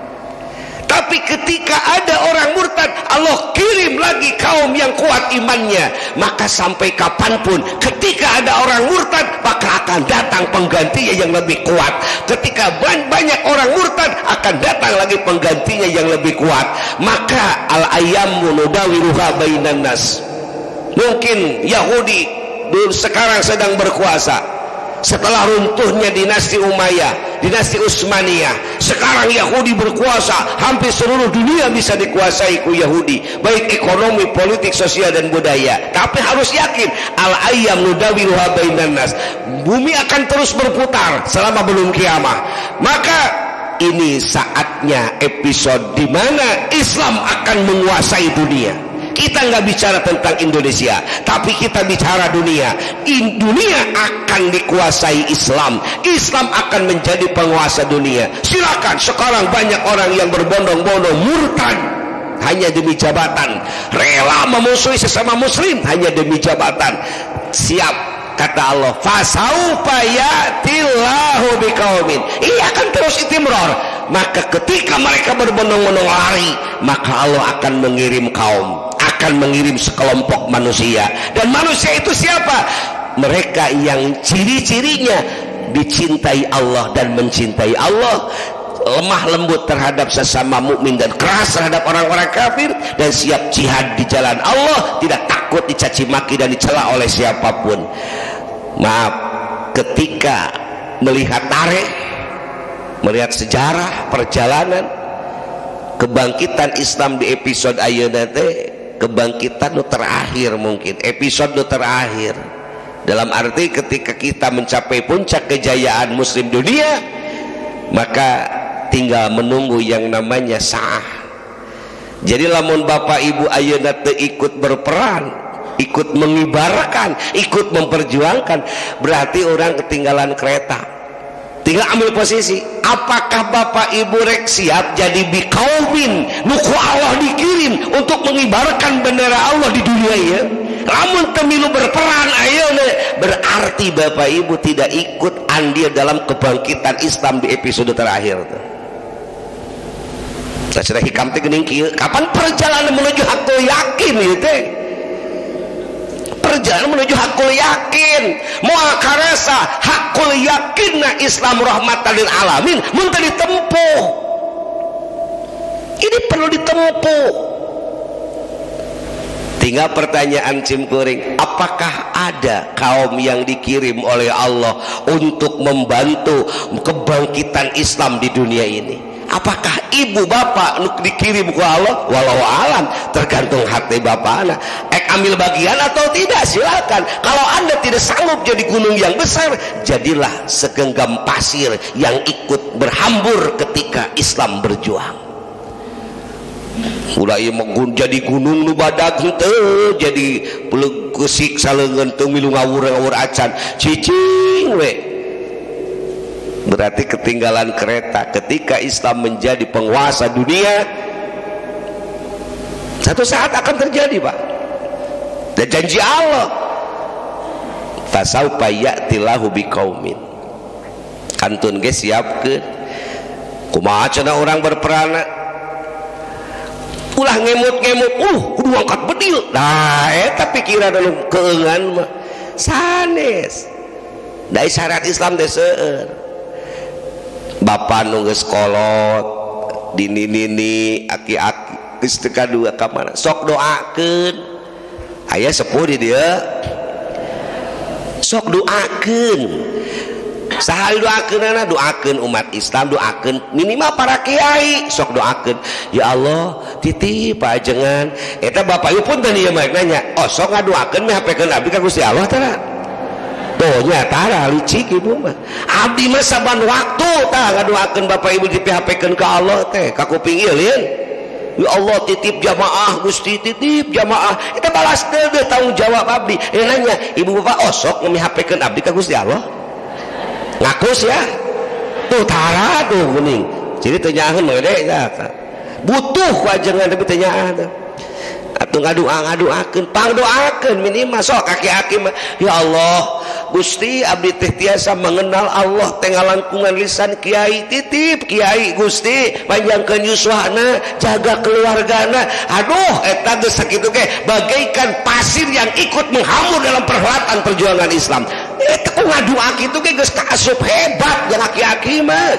Tapi ketika ada orang murtad, Allah kirim lagi kaum yang kuat imannya. Maka sampai kapanpun ketika ada orang murtad, maka akan datang penggantinya yang lebih kuat. Ketika banyak orang murtad, akan datang lagi penggantinya yang lebih kuat. Maka al-ayyamu nudawiruha bainan nas. Mungkin Yahudi dulu sekarang sedang berkuasa. Setelah runtuhnya dinasti Umayyah, dinasti Utsmaniyah, sekarang Yahudi berkuasa, hampir seluruh dunia bisa dikuasai ku Yahudi, baik ekonomi, politik, sosial dan budaya. Tapi harus yakin, al-ayyam nudawiruha bainan nas, bumi akan terus berputar selama belum kiamah. Maka ini saatnya episode di mana Islam akan menguasai dunia. Kita nggak bicara tentang Indonesia, tapi kita bicara dunia. Dunia akan dikuasai Islam. Islam akan menjadi penguasa dunia. Silakan, sekarang banyak orang yang berbondong-bondong murtad hanya demi jabatan, rela memusuhi sesama muslim hanya demi jabatan. Siap, kata Allah, fasaufa ya'tillahu biqaumin, ia akan terus istimrar. Maka ketika mereka berbondong-bondong lari, maka Allah akan mengirim kaum, akan mengirim sekelompok manusia. Dan manusia itu siapa? Mereka yang ciri-cirinya dicintai Allah dan mencintai Allah, lemah lembut terhadap sesama mukmin dan keras terhadap orang-orang kafir, dan siap jihad di jalan Allah, tidak takut dicaci maki dan dicela oleh siapapun. Maaf, ketika melihat tarikh, melihat sejarah perjalanan kebangkitan Islam di episode ayeuna teh, kebangkitan terakhir, mungkin episode terakhir, dalam arti ketika kita mencapai puncak kejayaan muslim dunia, maka tinggal menunggu yang namanya sa'ah. Jadi lamun Bapak Ibu ayeuna teu ikut berperan, ikut mengibarkan, ikut memperjuangkan, berarti orang ketinggalan kereta. Tinggal ambil posisi. Apakah Bapak Ibu rek siap jadi biqaumin nuku Allah dikirim untuk mengibarkan bendera Allah di dunia ya? Lamun temilu berperan ayeuna, berarti Bapak Ibu tidak ikut andil dalam kebangkitan Islam di episode terakhir tuh. Nah, sudah hikam teh geuning kieu, kapan perjalanan menuju hakul yakin ieu teh? Perjalanan menuju hakul yakin, moal karasa hakul yakinna Islam rahmatan lil alamin mun teu ditempuh. Ini perlu ditempuh. Tinggal pertanyaan cimkuring, apakah ada kaum yang dikirim oleh Allah untuk membantu kebangkitan Islam di dunia ini? Apakah ibu bapak dikirim ke Allah? Walau alam, tergantung hati bapak anak. Ambil bagian atau tidak, silakan. Kalau anda tidak sanggup jadi gunung yang besar, jadilah segenggam pasir yang ikut berhambur ketika Islam berjuang. Ulah ieu jadi gunung nu badag henteu, jadi peleukeusik saleungeun teu milu ngawur-ngawur acan cicing we. Berarti ketinggalan kereta. Ketika Islam menjadi penguasa dunia, satu saat akan terjadi, Pak. Dan janji Allah, fasaufa ya'tillahu biqaumin, kantun ge siapkeun. Kumaha cenah urang berperana, ulah ngemut-ngemut, kudu angkat bedil. Nah, eta pikiran anu keungan mah sanes. Da syarat Islam teh seueur. Bapak nu geus kolot, dini-nini, aki-aki geus teu kadua ka mana sok doakeun aya sepuh di dieu sok doakeun sahari doakeunana doakeun umat Islam doakeun minimal para kiai sok doakeun ya Allah titip ajengan eta bapak ieu pun teh ieu mah nanya oh sok ngadoakeun meh hapekeun abdi ka Gusti Allah tah tuh nyata licik ibu mah abdi mah saban waktu tah ngadoakeun bapak ibu dihapekeun ka Allah teh ka kuping ieu lin ya Allah titip jamaah Gusti titip jamaah kita balas deh tanggung jawab abdi nanya ibu bapak oh sok ngemihapekeun abdi ka Gusti Allah ngakus ya tuh tara tuh kuning jadi tenyahan mede butuh wajangan tapi tenyahan atuh ngadoakeun pangdoakeun minimal sok kaki-kaki mah ya Allah Gusti abdi teh tiasa mengenal Allah teh ngalangkungan lisan kiai titip kiai Gusti panjangkeun yuswana jaga keluargana aduh eta geus sakitu ge bagaikan pasir yang ikut menghambur dalam perhelatan perjuangan Islam eta ku ngadoa kitu ge geus kaasup hebat jeung aki-aki mah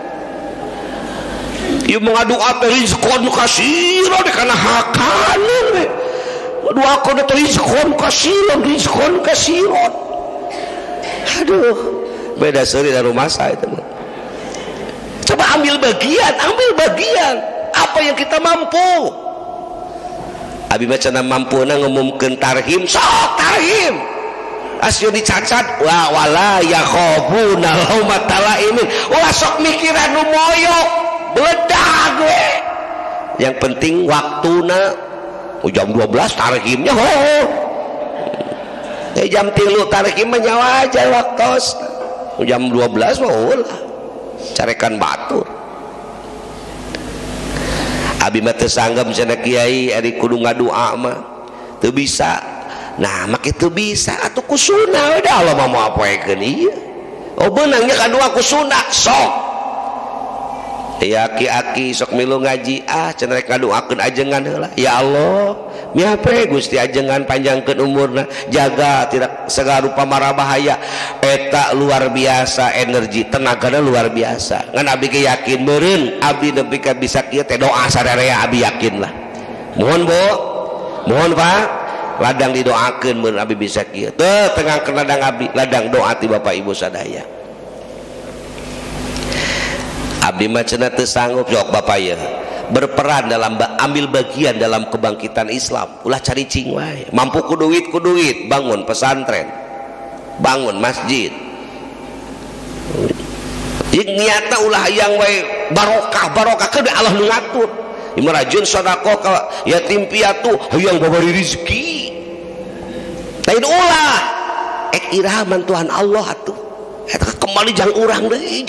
ieu ngadoa teh rizqon kasiron kana hakaneun we doakeun teh rizqon kasiron aduh beda seri dari rumah saya itu coba ambil bagian apa yang kita mampu abi macana mampuna ngumumkeun tarhim sok tarhim asyo dicacat wala yakhafuna laumata laimin ulah sok mikiran nu moyok bedag we yang penting waktuna jam 12 tarhimnya jam 3 tarhim mah nyawa aja waktos jam 12 mah ulah carekan batur abi mah teu sanggem cenah kiai ari kudu ngadoa mah teu bisa nah make teu bisa atuh ku sunah we da Allah mah mau apoekeun ieu oh beunangnya kadoa ku sunah sok ya aki-aki sok milu ngaji cenah rek ngadoakeun ajengan heula ya Allah miape Gusti ajengan panjangkeun umurna jaga tidak segala rupa mara bahaya eta luar biasa energi tenagana luar biasa ngan abdi ge yakin meureun abdi nepi ka bisa kieu teh doa sadaya abdi yakin lah mohon Bu mohon Pak ladang didoakeun meureun abdi bisa kieu teu tengahkeun ladang abdi ladang doa ti Bapak Ibu sadaya abdi mah cenah teu sanggup jok Bapak ya berperan dalam ambil bagian dalam kebangkitan Islam ulah cari cing wae mampu ku duit bangun pesantren bangun masjid niatna ulah hayang wae barokah ke Allah nu ngatur imarajeun sedekah ka yatim piatu hayang babari rezeki lain ulah iraman Tuhan Allah atuh eta kembali jang urang deui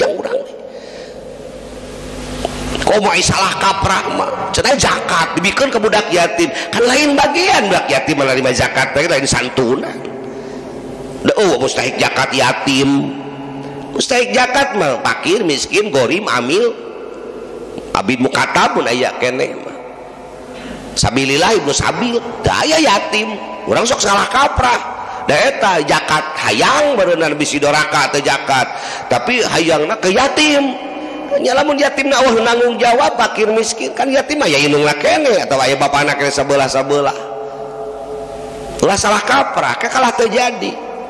komo salah kaprah mah cenah zakat dibikeun ke budak yatim kan lain bagian budak yatim menerima zakat teh lain santunan oh mustahik zakat yatim mustahik zakat mah fakir miskin gorim amil abid mukatab pun aya keneh mah sabilillah ibnu sabil da aya yatim urang sok salah kaprah da eta zakat hayang beuneuh bisi doraka teh zakat tapi hayangna ke yatim lamun yatim Allah nanggung jawab fakir miskin kan yatim mah ya indung kene atau aya bapana kene sabelah ulah salah kaprah kalah terjadi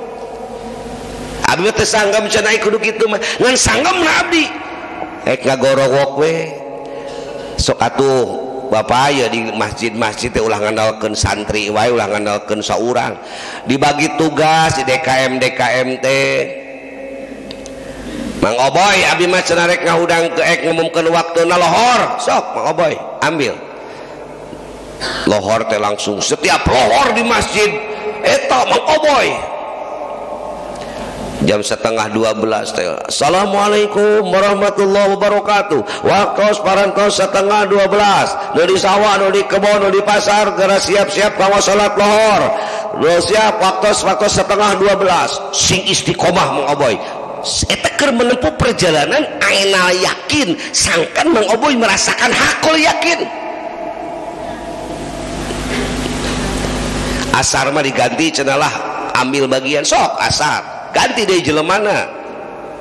abdi teh sanggem cenah kudu kitu mah ngan sanggemna abdi ngagorowok we sok atuh Bapak aya di masjid teh ulah ngandalkeun santri wae ulah ngandalkeun saurang dibagi tugas di DKM teh Mang Oboy abdi mah cenah rek ngahudang ke ngumumkeun waktuna lohor sok Mang Oboy ambil lohor teh langsung setiap lohor di masjid eta Mang Oboy jam 11:30 teh Assalamualaikum warahmatullahi wabarakatuh waktos parantos 11:30 nu di sawah nu di kebon nu di pasar geura siap-siap kanggo salat lohor nu siap waktos 11:30 sing istiqomah Mang Oboy eta keur menempuh perjalanan ayeuna yakin sangkan Mang Oboy merasakan hakul yakin asar mah diganti cenah lah ambil bagian sok asar ganti deui jelemana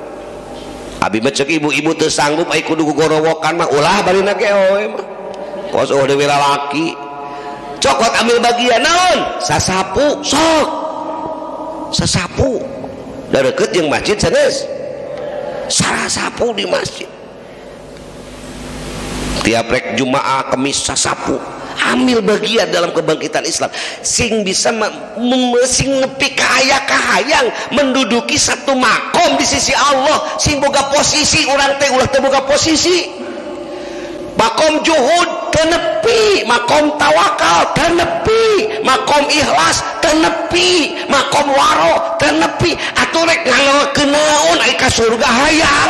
abi mah ceuk ibu-ibu teu sanggup ai kudu gorowokan mah ulah barina ge oe mah kos dewe lalaki cokot ambil bagian naon sasapu sok sasapu da deket jeung masjid sanes sasapu di masjid tiap rek Jumaah Kemis sasapu ambil bagian dalam kebangkitan Islam sing bisa sing nepi kahayang menduduki satu makom di sisi Allah sing boga posisi urang teh ulah teu boga posisi makom juhud tenepi makom tawakal tenepi makom ikhlas tenepi makom waro tenepi atuh rek ngalakeun naon ai ka surga hayang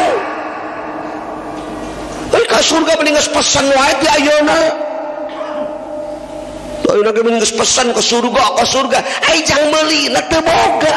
ai ka surga mending geus pesen wae di ayeuna ayeuna ge mending geus pesen ke surga ai jang meuli na teu boga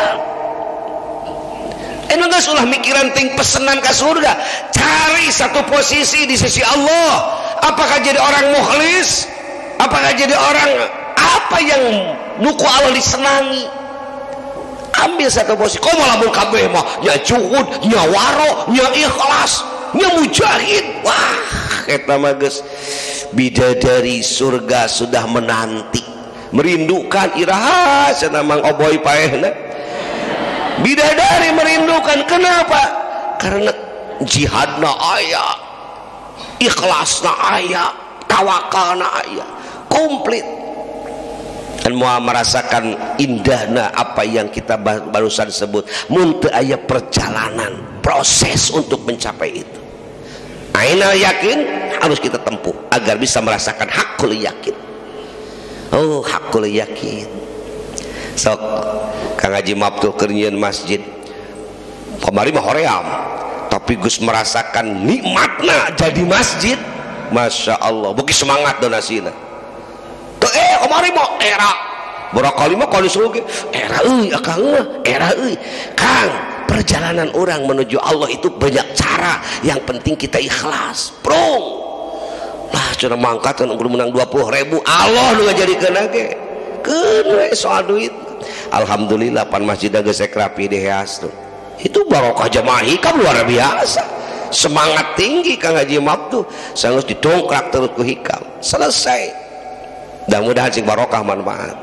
anu geus ulah mikiran ting pesenan ka surga cari satu posisi di sisi Allah apakah jadi orang mukhlis apakah jadi orang apa yang nuku Allah disenangi ambil satu posisi kau malah mau kabeh mah nya juhud nya waro nya ikhlas nya mujahid wah eta mah geus bidadari surga sudah menanti merindukan iraha cenah Mang Oboy paehna bidadari merindukan kenapa karena jihadna aya ikhlasna aya tawakalna aya komplit dan mau merasakan indahna apa yang kita barusan sebut mun teu aya perjalanan proses untuk mencapai itu ainal yakin harus kita tempuh agar bisa merasakan hakul yakin oh hakul yakin sok Kang Haji Mabtul keur masjid kemarin mah hoream tapi Gus merasakan nikmatna jadi masjid Masya Allah beuki semangat donasina tuh kemarin mau era barakali mah kalau suruh era akang era Kang perjalanan orang menuju Allah itu banyak cara yang penting kita ikhlas prong lah cina mangkat kan udah menang 20.000 Allah nu ngajadikeun ge keun soal duit alhamdulillah pan masjid geus rapi diheas tuh itu barokah jamaah hikam luar biasa semangat tinggi Kang Haji Mabtu sanggeus didongkrak terus ku hikam selesai mudah-mudahan sing barokah manfaat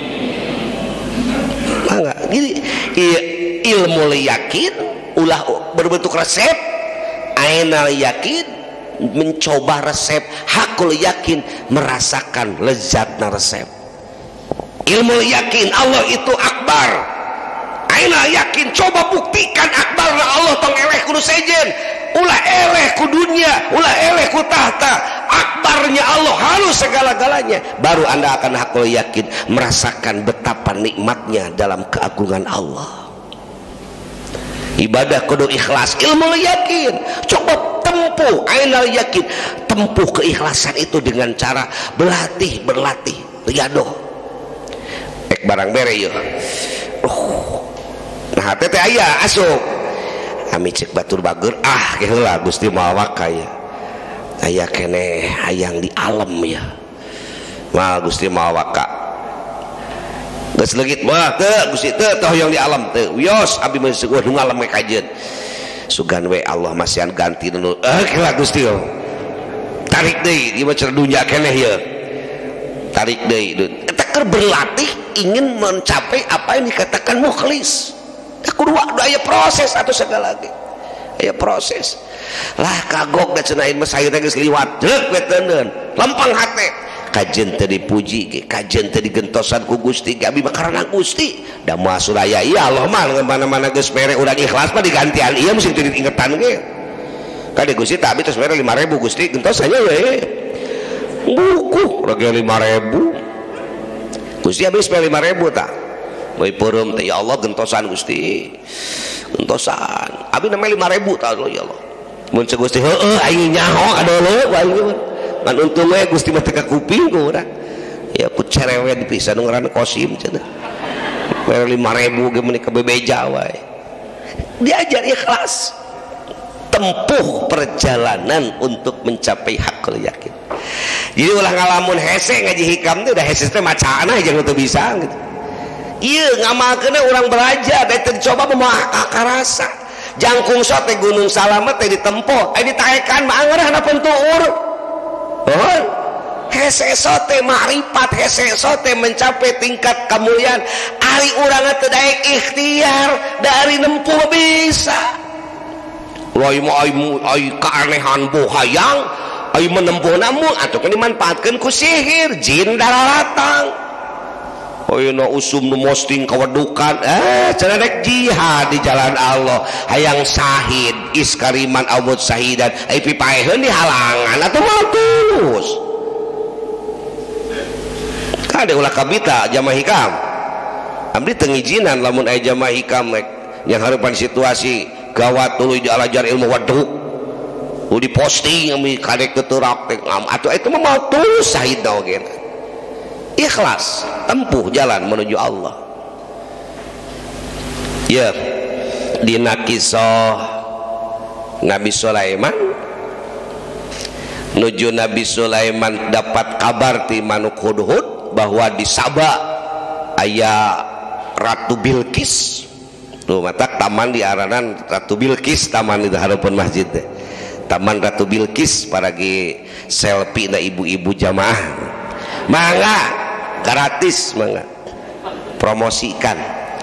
mangga jadi ilmu yakin ulah berbentuk resep ainal yakin mencoba resep hakul yakin merasakan lezatna resep ilmu yakin Allah itu akbar aina yakin coba buktikan akbarna Allah tong eleh kudu sejen ulah eleh ku dunia ulah eleh ku tahta akbarnya Allah halus segala-galanya baru anda akan hakul yakin merasakan betapa nikmatnya dalam keagungan Allah ibadah kudu ikhlas ilmu yakin coba tempuh ainal yakin tempuh keikhlasan itu dengan cara berlatih riadoh ek barang bere yeuh nah teh aya asup kami cek batur bager heula Gusti mawa kaya aya keneh hayang di alam ya mal Gusti mawa ka geus leugit mah teu Gusti teu hoyong di alam teu wios abdi mah seueur nu ngalem kajeun sugan we Allah masihan ganti nu kela Gusti tarik deui ieu mah cer dunya keneh ye tarik deui eta keur berlatih ingin mencapai apa yang dikatakan mukhlis kudu aya proses atau segala lagi aya proses lah kagok da cenah mah sayur geus liwat deuk we teuneun lempeng hate kajen teu dipuji ge kajen teu digentosan ku Gusti ge abi mah karana Gusti da moal suraya ieu Allah mah mana-mana geus mere urang ikhlas mah digantian ieu mesti teu diingetan ge kade Gusti teh abi tos mere 5.000 Gusti gentosanya we buku rega 5.000 Gusti abi mere 5.000 tah Boy purum teh ya Allah gentosan Gusti gentosan abi namanya 5.000 tah ya Allah mun ce Gusti heueuh aing nyaho kadeuleuk aing ngan untung we Gusti mah teu ka kuping ku urang ya ku cerewet pisan nu ngaranna Kosim cenah mere 5.000 ge meuni ka bebeja wae diajar ikhlas tempuh perjalanan untuk mencapai hakul yakin jadi ulah ngalamun hese ngaji hikam teh udah hese teh macana jeung teu bisa gitu iya ngamalkeunna urang belajar da teu dicoba mah akarasa jangkung sot teh Gunung Salamet teh ditempo ditaekan mah angeurah hana pentuur hese sote ma'rifat, hese sote mencapai tingkat kemuliaan. Ari urang teu daek ikhtiar dari nempuh bisa. Wai mah ai keanehan bohayang, ai menempuh namun atuh kan dimanfaatkeun ku sihir, jin daralatang. Ayeuna usum nu mosting kawedukan, cenah rek jihad di jalan Allah, hayang syahid, iskariman awut syahidan, ai pipaeheun di halangan atuh mah tulus. Kade ulah kabita jamaah hikam. Abdi teu ngijinan lamun aya jamaah hikam yang hareupan situasi gawat tuluy dialajar ilmu waduk. Di posting ami kadek teurak teh ngam atuh itu mah mau tulus syahid oge. Ikhlas tempuh jalan menuju Allah. Ya, dina kisah Nabi Sulaiman, nuju Nabi Sulaiman dapat kabar ti manuk hudhud bahwa di Saba aya Ratu Bilqis. Tuh mata taman di aranan Ratu Bilqis, taman di harapan masjid teh. Taman Ratu Bilqis paragi selfie na ibu-ibu jamaah. Mangga gratis, mangga promosikan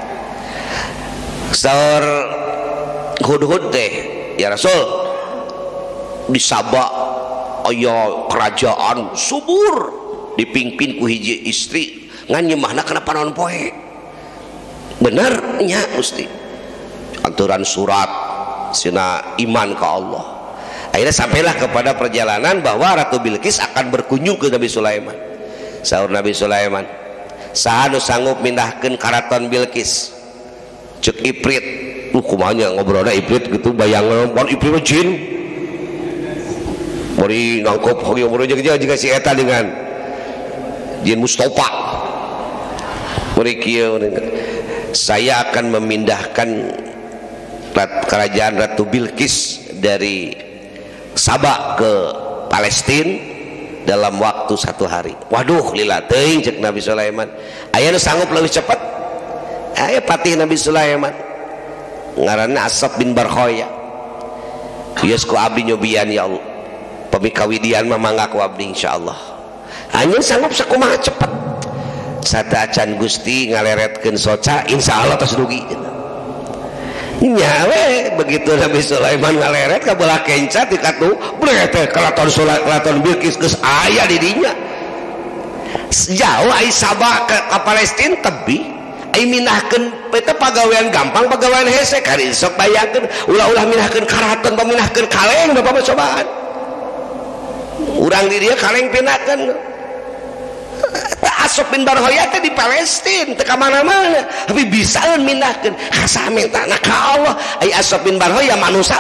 saur hudhud teh ya Rasul di Saba aya kerajaan subur dipimpin ku hiji istri ngan nyemahna kana panaon poe. Bener nya Gusti aturan surat sina iman ka Allah. Akhirnya sampailah kepada perjalanan bahwa Ratu Bilqis akan berkunjung ke Nabi Sulaiman. Saur Nabi Sulaiman, saha nu sanggup mindahkeun karaton Bilqis? Ceuk Ifrit. Kumaha ngobrolna Ifrit gitu bayangan pon Ifrit jin. Bari ngangkop hoge umur jeung si eta dengan jin Mustofa. Bari kieu saya akan memindahkan kerajaan Ratu Bilqis dari Saba ke Palestina dalam waktu 1 hari. Waduh lila teuing cek Nabi Sulaiman. Aya nu sanggup leuwih cepet. Aya patih Nabi Sulaiman ngaranna Asap bin Barkhoya. Geus ku abdi nyobian ya Allah. Pamikawidian mah mangga ku abdi insyaallah. Anjeun sanggup sakumaha cepet. Sadacan Gusti ngaleretkeun soca insyaallah tos rugi. Nyawe begitu Nabi Sulaiman ngaleret ka belah kenca ti katu brete keraton Bilqis geus aya di dinya. Jauh ai Saba ka Palestina tebih ai minahkeun eta pagawean gampang pagawean hese kari sok bayangkeun ulah-ulah minahkeun karaton paminahkeun kaleng Bapak cobaan. Urang di dieu kaleng pinahkeun. Asap bin Barkhoya teh di Palestina teu ka mana-mana tapi bisa mindahkeun asa mintana ka Allah. Ai Asap bin Barkhoya manusia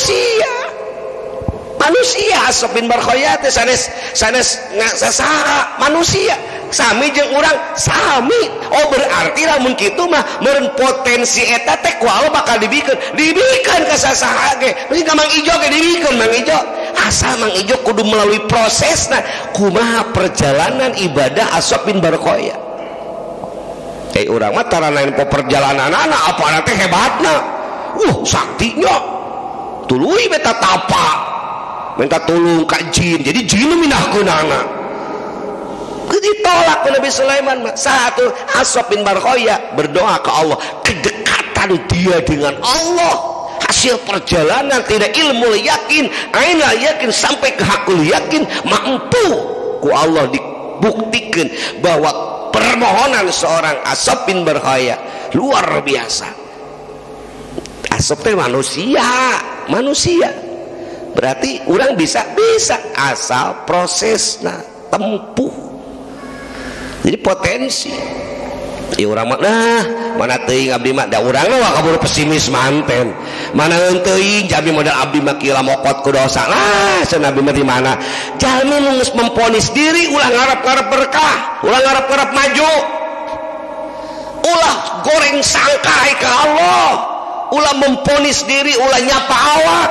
Asap bin Barkhoya teh sanes sasaha manusia sami jeung urang sami. Oh berarti lamun kitu mah meureun potensi eta teh ku Allah bakal dibikeun ka sasaha ge. Mesti ka Mang Ijo ge dibikeun Mang Ijo. Asa Mang Ijo kudu melalui prosesna kumaha perjalanan ibadah Asap bin Barkhoya. Urang mah tara lain perjalananana apana teh hebatna. Saktinya tuluy beta tapa minta tolong ka jin jadi jin mindahkeunana. Ditolak oleh Nabi Sulaiman. Satu Asap bin Barkhoya berdoa ke Allah, kedekatan dia dengan Allah hasil perjalanan tidak ilmu yakin aina yakin sampai ke hakul yakin mampu ku Allah dibuktikan bahwa permohonan seorang Asap bin Barkhoya luar biasa. Asap teh manusia berarti orang bisa asal prosesnya tempuh jadi potensi. Ya urang mah mana teuing abdi mah da urang mah kabur pesimis manten. Mana teuing jalmi modal abdi mah kieu mokot ku dosa. Cenah abdi mah di mana? Jalmi nu geus memponis diri ulah ngarep-ngarep berkah, ulah ngarep-ngarep maju. Ulah goreng sangkai ke Allah. Ulah memponis diri, ulah nyapa awak.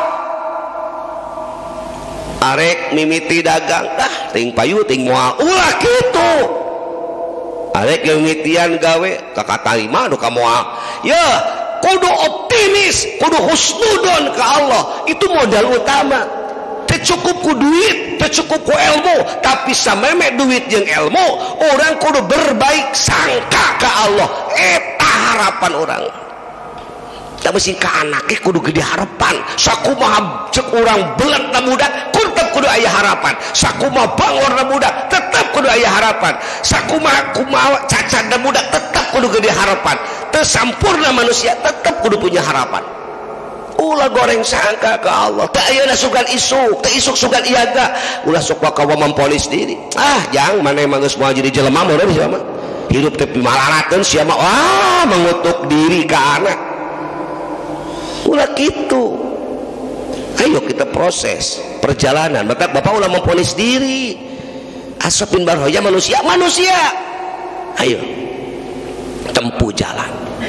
Arek mimiti dagang, ting payu ting moal. Ulah kitu. Arek mimitian gawe kakatarima anu ka moal. Ya, kudu optimis, kudu husnudon ke Allah. Itu modal utama. cukup ku duit, teu cukup ku ilmu, tapi sameme duit jeung ilmu orang kudu berbaik sangka ka Allah. Eta harapan orang. Tak mesti ka anake kudu gede harapan. Sakumaha cek urang belet na budak tetep kudu aya harapan. Sakumaha bangor na budak tetep kudu aya harapan. Sakumaha kumaha cacat na budak tetep kudu gede harapan. Teu sampurna manusia tetep kudu punya harapan. Ulah goreng sangka ke Allah. Teu ayeuna sugan isuk, teu isuk sugan iyaga. Ulah sok wakawa memponis diri. Jang mana emang geus moal jadi jelema meureun sia mah. Hirup teh pimalarateun sia mah mengutuk diri ka anak. Ulah gitu. Ayo kita proses perjalanan. Maka Bapak ulah memponis diri. Asapin barhoya manusia. Ayo tempuh jalan.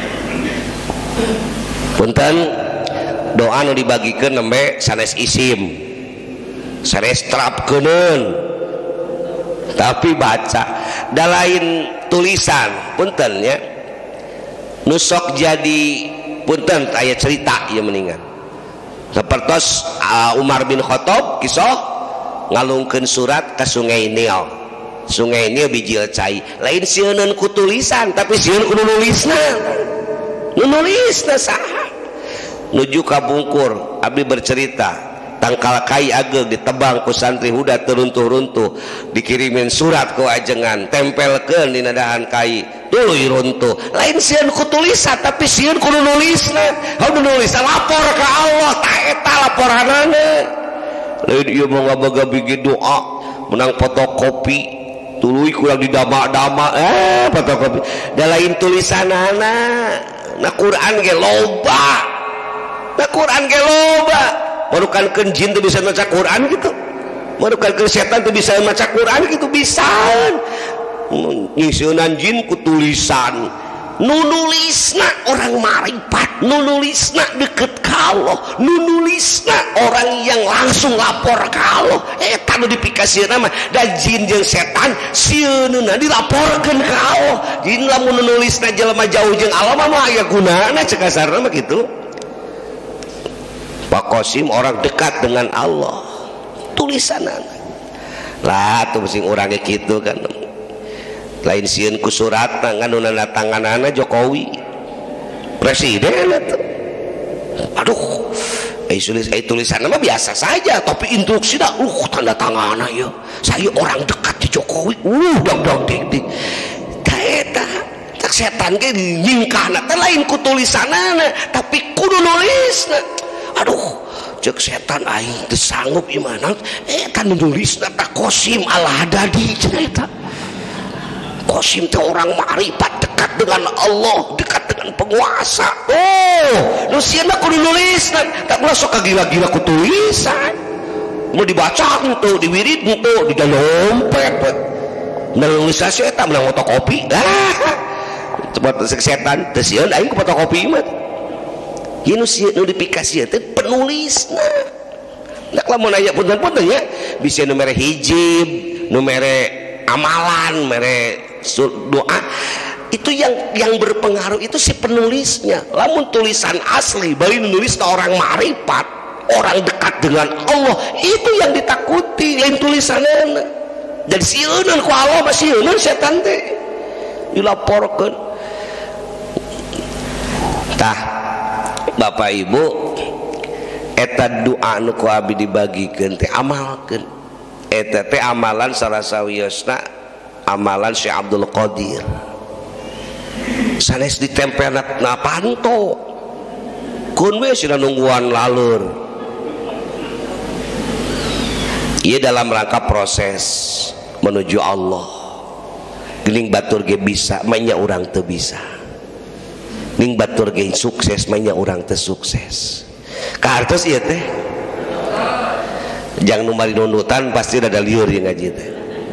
Punten doa nu dibagikeun nembe sanes isim, sanes terapkeuneun, tapi baca da lain tulisan. Punten nya nu sok jadi punten aya cerita ieu mendingan sapertos Umar bin Khattab kisah ngalungkeun surat ka Sungai Nil. Sungai Nil bijil cai lain sieun ku tulisan tapi sieun kudu nulisna. Nu nulisna saha nuju ka Bungkur abdi bercerita tangkal kai ageng ditebang ku santri huda teruntuh-runtuh dikirimin surat ku ajengan tempelkeun dina dahan kai tuluy runtuh. Lain sieun ku tulisan tapi sieun kudu nulisna. Kudu nulisna lapor ka Allah tah eta laporanana. Lain ieu mah ngabaga bigi doa menang fotokopi tuluy kurang didama-dama fotokopi da lain tulisanana. Na Quran ge loba. Na Quran ge loba. Marukankeun jin teu bisa maca Quran gitu. Marukankeun setan teu bisa maca Quran gitu bisa. Nyiseunan jin ku tulisan. Nu nulisna orang marifat, nu nulisna deket ka Allah, nu nulisna orang yang langsung lapor ka Allah. Eta nu dipikasieuna mah da jin jeung setan sieunna dilaporkeun ka Allah. Jin lamun nulisna jelema jauh jeung Allah mah aya gunana cek kasarna mah kitu. Pak Qasim orang dekat dengan Allah tulisanan lah tuh sing urangnya gitu kan. Lain sieun ku surat nganu nanda tanganana Jokowi presiden itu. Aduh tulisan mah biasa saja tapi instruksi dah tanda tanganna ya saya orang dekat di Jokowi dong dik ta eta tak setan ge nyingkahna teh lain ku tulisanana tapi kudu nulisna. Aduh cek setan aing teu sanggup ieu mah eta nulisna tah Qasim Al-Hadadi cenah eta. Qasim teh orang makrifat dekat dengan Allah, dekat dengan penguasa. Nu sieun mah kudu nulisna, tak ulah sok gila-gila ku tulisan. Mau dibaca henteu, diwirid henteu, di dompet. Nulis eta menang fotokopi. Coba setan teu sieun aing ku fotokopi mah. Ieu nu dipikasieun teh penulisna. Dak lamun aya punten-punten nya bisa nu mere hijib, nu mere amalan, mere doa itu yang berpengaruh itu si penulisnya. Lamun tulisan asli bari nulis orang marifat, orang dekat dengan Allah itu yang ditakuti lain tulisanana. Dan sieun ku Allah mah sieun setan teh dilaporkeun. Tah Bapak Ibu eta doa nu ku abdi dibagikeun teh amalkeun. Eta teh amalan sarasa wiosna amalan Syekh Abdul Qadir sanes ditempelna na panto kun we sina nungguan laleur. Ieu dalam rangka proses menuju Allah. Geuning batur ge bisa mainnya urang teu bisa, ning batur ge sukses mainnya urang teu sukses. Kahartos ieu teh jangan numari nunutan pasti ada liur yang ngaji teh.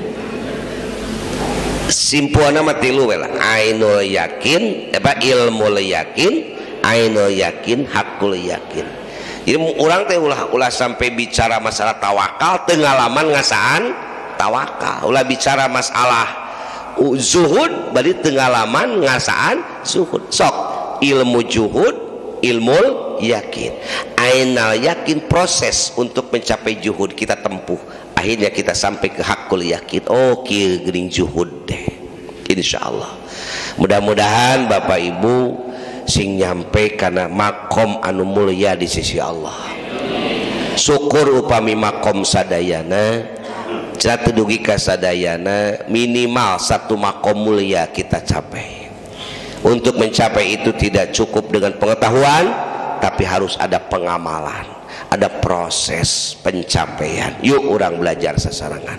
Simpuana mah tilu we lah. Ainul yakin ilmu yakin, ainul yakin, hakul yakin. Jadi urang teh ulah sampai bicara masalah tawakal teu ngalaman ngasaan tawakal. Ulah bicara masalah zuhud bari teu ngalaman ngasaan zuhud. Sok ilmu juhud, ilmu yakin. Ainal yakin proses untuk mencapai juhud kita tempuh. Akhirnya kita sampai ke hakul yakin. Oh kieu geuning juhud deh. Insyaallah. Mudah-mudahan Bapak Ibu sing nyampe kana makom anu mulia di sisi Allah. Syukur upami makom sadayana, cenah dugi ka sadayana minimal satu makom mulia kita capai. Untuk mencapai itu tidak cukup dengan pengetahuan, tapi harus ada pengamalan, ada proses pencapaian. Yuk orang belajar sesarangan.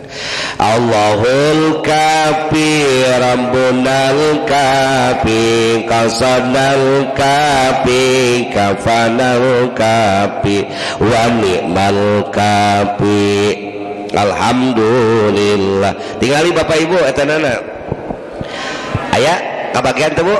Allahul kafi rabbunal kafi qasadal kafi kafanal kafi wa ni'mal kafi. Alhamdulillah. Tingali Bapak Ibu eta nana aya kabagian teu Bu?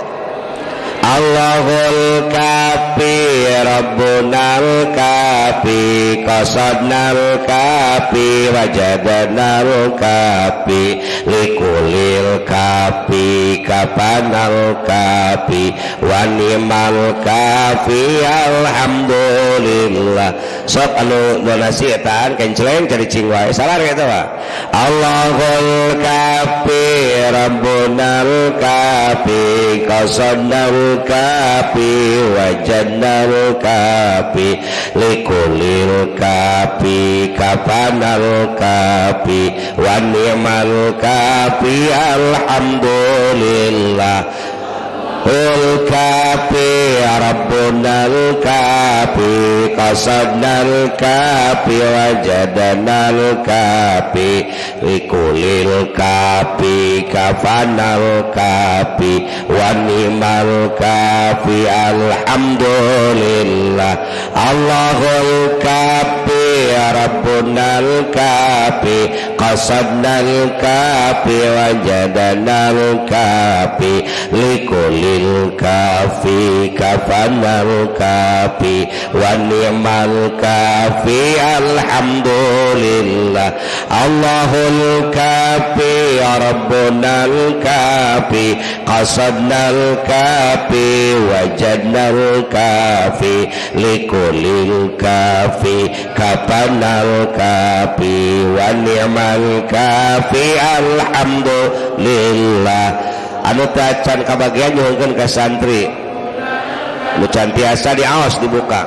Allahul kafi rabbunal kafi qasadnal kafi wajadnal kafi likulil kafi kapanal kafi wa ni'mal kafi. Alhamdulillah. Sok anu donasi etaan kenceleng cari cing wae salar eta wa. Allahul kafi rabbunal kafi qasadnal kafi wajadnal kafi likulil kafi kapanal kafi wa ni'mal kafi. Alhamdulillah. Ul kafi rabbunal kafi qasadnal kafi wajadnal kafi likulil kafi kafanal kafi wa ni'mal kafi. Alhamdulillah. Allahul kafi rabbunal kafi qasadnal kafi wajadnal kafi likulil kafi kafanal kafi wa ni'mal kafi. Alhamdulillah. Allahul kafi rabbunal kafi qasadnal kafi wajadnal kafi likulil kafi kafanal kafi wa ni'mal kafi. Alhamdulillah. Anu tacan kabagian nyuhunkeun ka santri nu can tiasa diaos dibuka.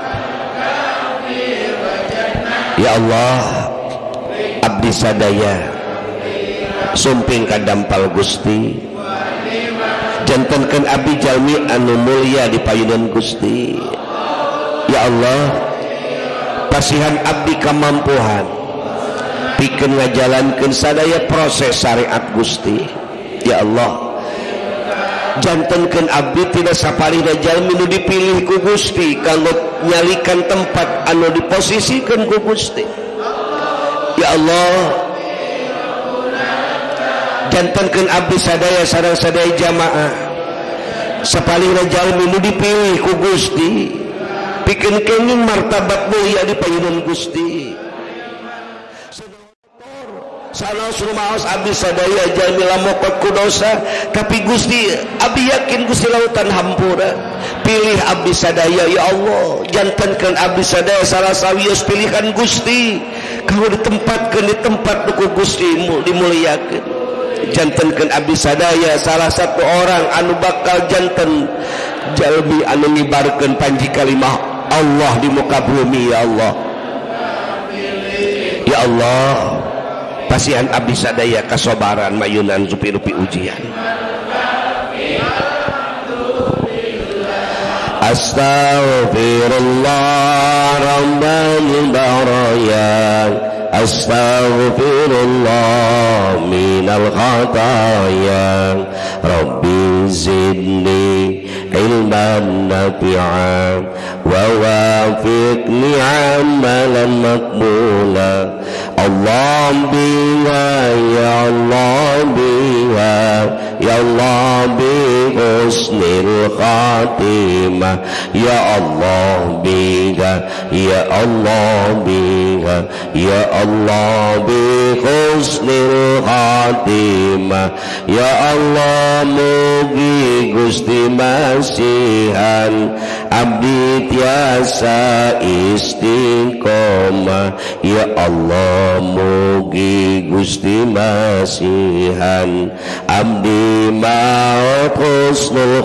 Ya Allah, abdi sadaya sumping ka dampal Gusti, jantenkeun abdi jalmi anu mulia di payunan Gusti. Ya Allah, pasihan abdi kamampuhan pikeun ngajalankeun sadaya proses syariat Gusti. Ya Allah, jantenkeun abdi tina saparina jalmi nu dipilih ku Gusti kanggo nyalikan tempat anu diposisikeun ku Gusti. Ya Allah, jantenkeun abdi sadaya sareng sadaya jamaah saparina jalmi nu dipilih ku Gusti pikeun kenging martabat mulia di payunan Gusti. Sanos rumaos abdi sadaya jalmi lamokot ku dosa, tapi Gusti abdi yakin Gusti lautan hampura. Pilih abdi sadaya ya Allah, jantenkeun abdi sadaya salah sawios pilihan Gusti kanggo ditempatkeun di tempat ku Gusti dimuliakeun. Jantenkeun abdi sadaya salah satu orang anu bakal janten jalmi anu ngibarkeun panji kalimah Allah di muka bumi. Ya Allah, ya Allah, pasihan abdi sadaya kasobaran mayunan rupi-rupi ujian. Astaghfirullah rabbal baraya, astaghfirullah minal khataya, rabbi zidni ilman nafi'an wa wafiqni amalan makbula. Allah biwa ya Allah biwa ya Allah bi husnil khatimah ya Allah bika ya Allah bika ya Allah bi husnil khatimah ya Allah mugi Gusti masihan abdi tiasa istiqomah ya Allah mugi Gusti masihan abdi maut husnul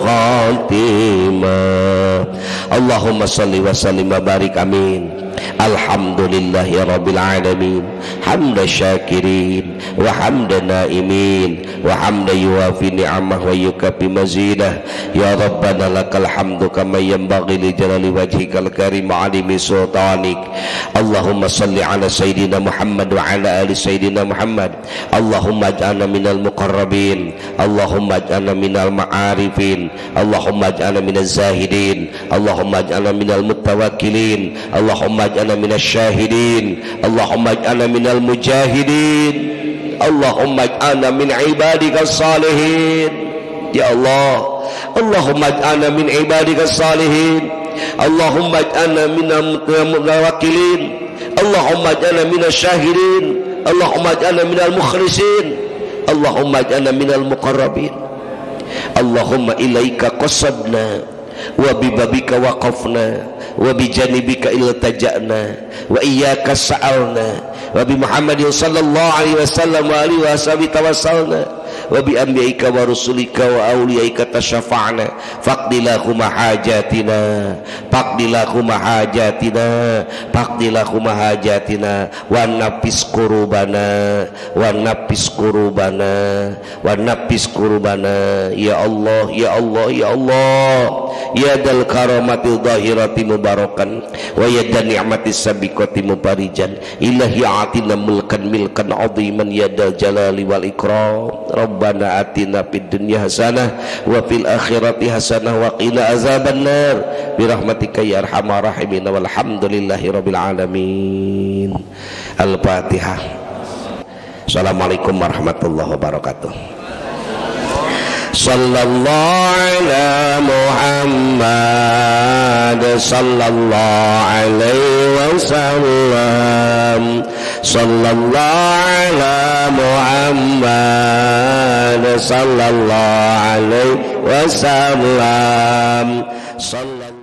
khatimah. Allahumma salli wa sallim wa barik amin. Alhamdulillahi rabbil alamin hamda syakirin wa hamda naimin wa hamda yuwafi ni'amah wa yukafi mazidah ya Rabbana lakal hamdu kama yanbaghi li jalali wajhikal karim wa alimi sultanik. Allahumma salli ala sayyidina Muhammad wa ala ali sayyidina Muhammad. Allahumma ij'alna minal muqarrabin, Allahumma ij'alna minal ma'arifin, Allahumma ij'alna minaz zahidin, Allahumma ij'alna minal muttawakkilin, Allahumma ij'alna minasy syahidin, Allahumma ij'alna minal mujahidin, Allahumma ij'alna min ibadikas salihin ya Allah. Allahumma ij'alna min ibadikas salihin, Allahumma ij'alna minal mutawakkilin, Allahumma ij'alna minasy syahidin, Allahumma ij'alna minal mukhlisin, Allahumma ij'alna minal muqarrabin. Allahumma ilaika qasadna wa bibabika waqafna wa bijanibika iltaja'na wa iyyaka sa'alna wa bi Muhammadin sallallahu alaihi wasallam wa alihi washabihi tawassalna wa bi anbiyaika wa rusulika wa awliyaika tasyafa'na faqdilahum hajatina faqdilahum hajatina faqdilahum hajatina wa nafis kurubana wa nafis kurubana wa nafis kurubana ya Allah ya Allah ya Allah ya dal karamatil zahirati mubarakan wa ya dan ni'matis sabiqati mubarijan ilahi atina mulkan milkan aziman ya dal jalali wal ikram. Rabbana atina fid dunya hasanah wa fil akhirati hasanah wa qina azabannar bi rahmatika ya arhamar rahimin walhamdulillahi rabbil alamin. Al-Fatihah. Assalamualaikum warahmatullahi wabarakatuh. Sallallahu ala Muhammad sallallahu alaihi wasallam. Sallallahu ala Muhammad sallallahu alaihi wasallam. Sallallahu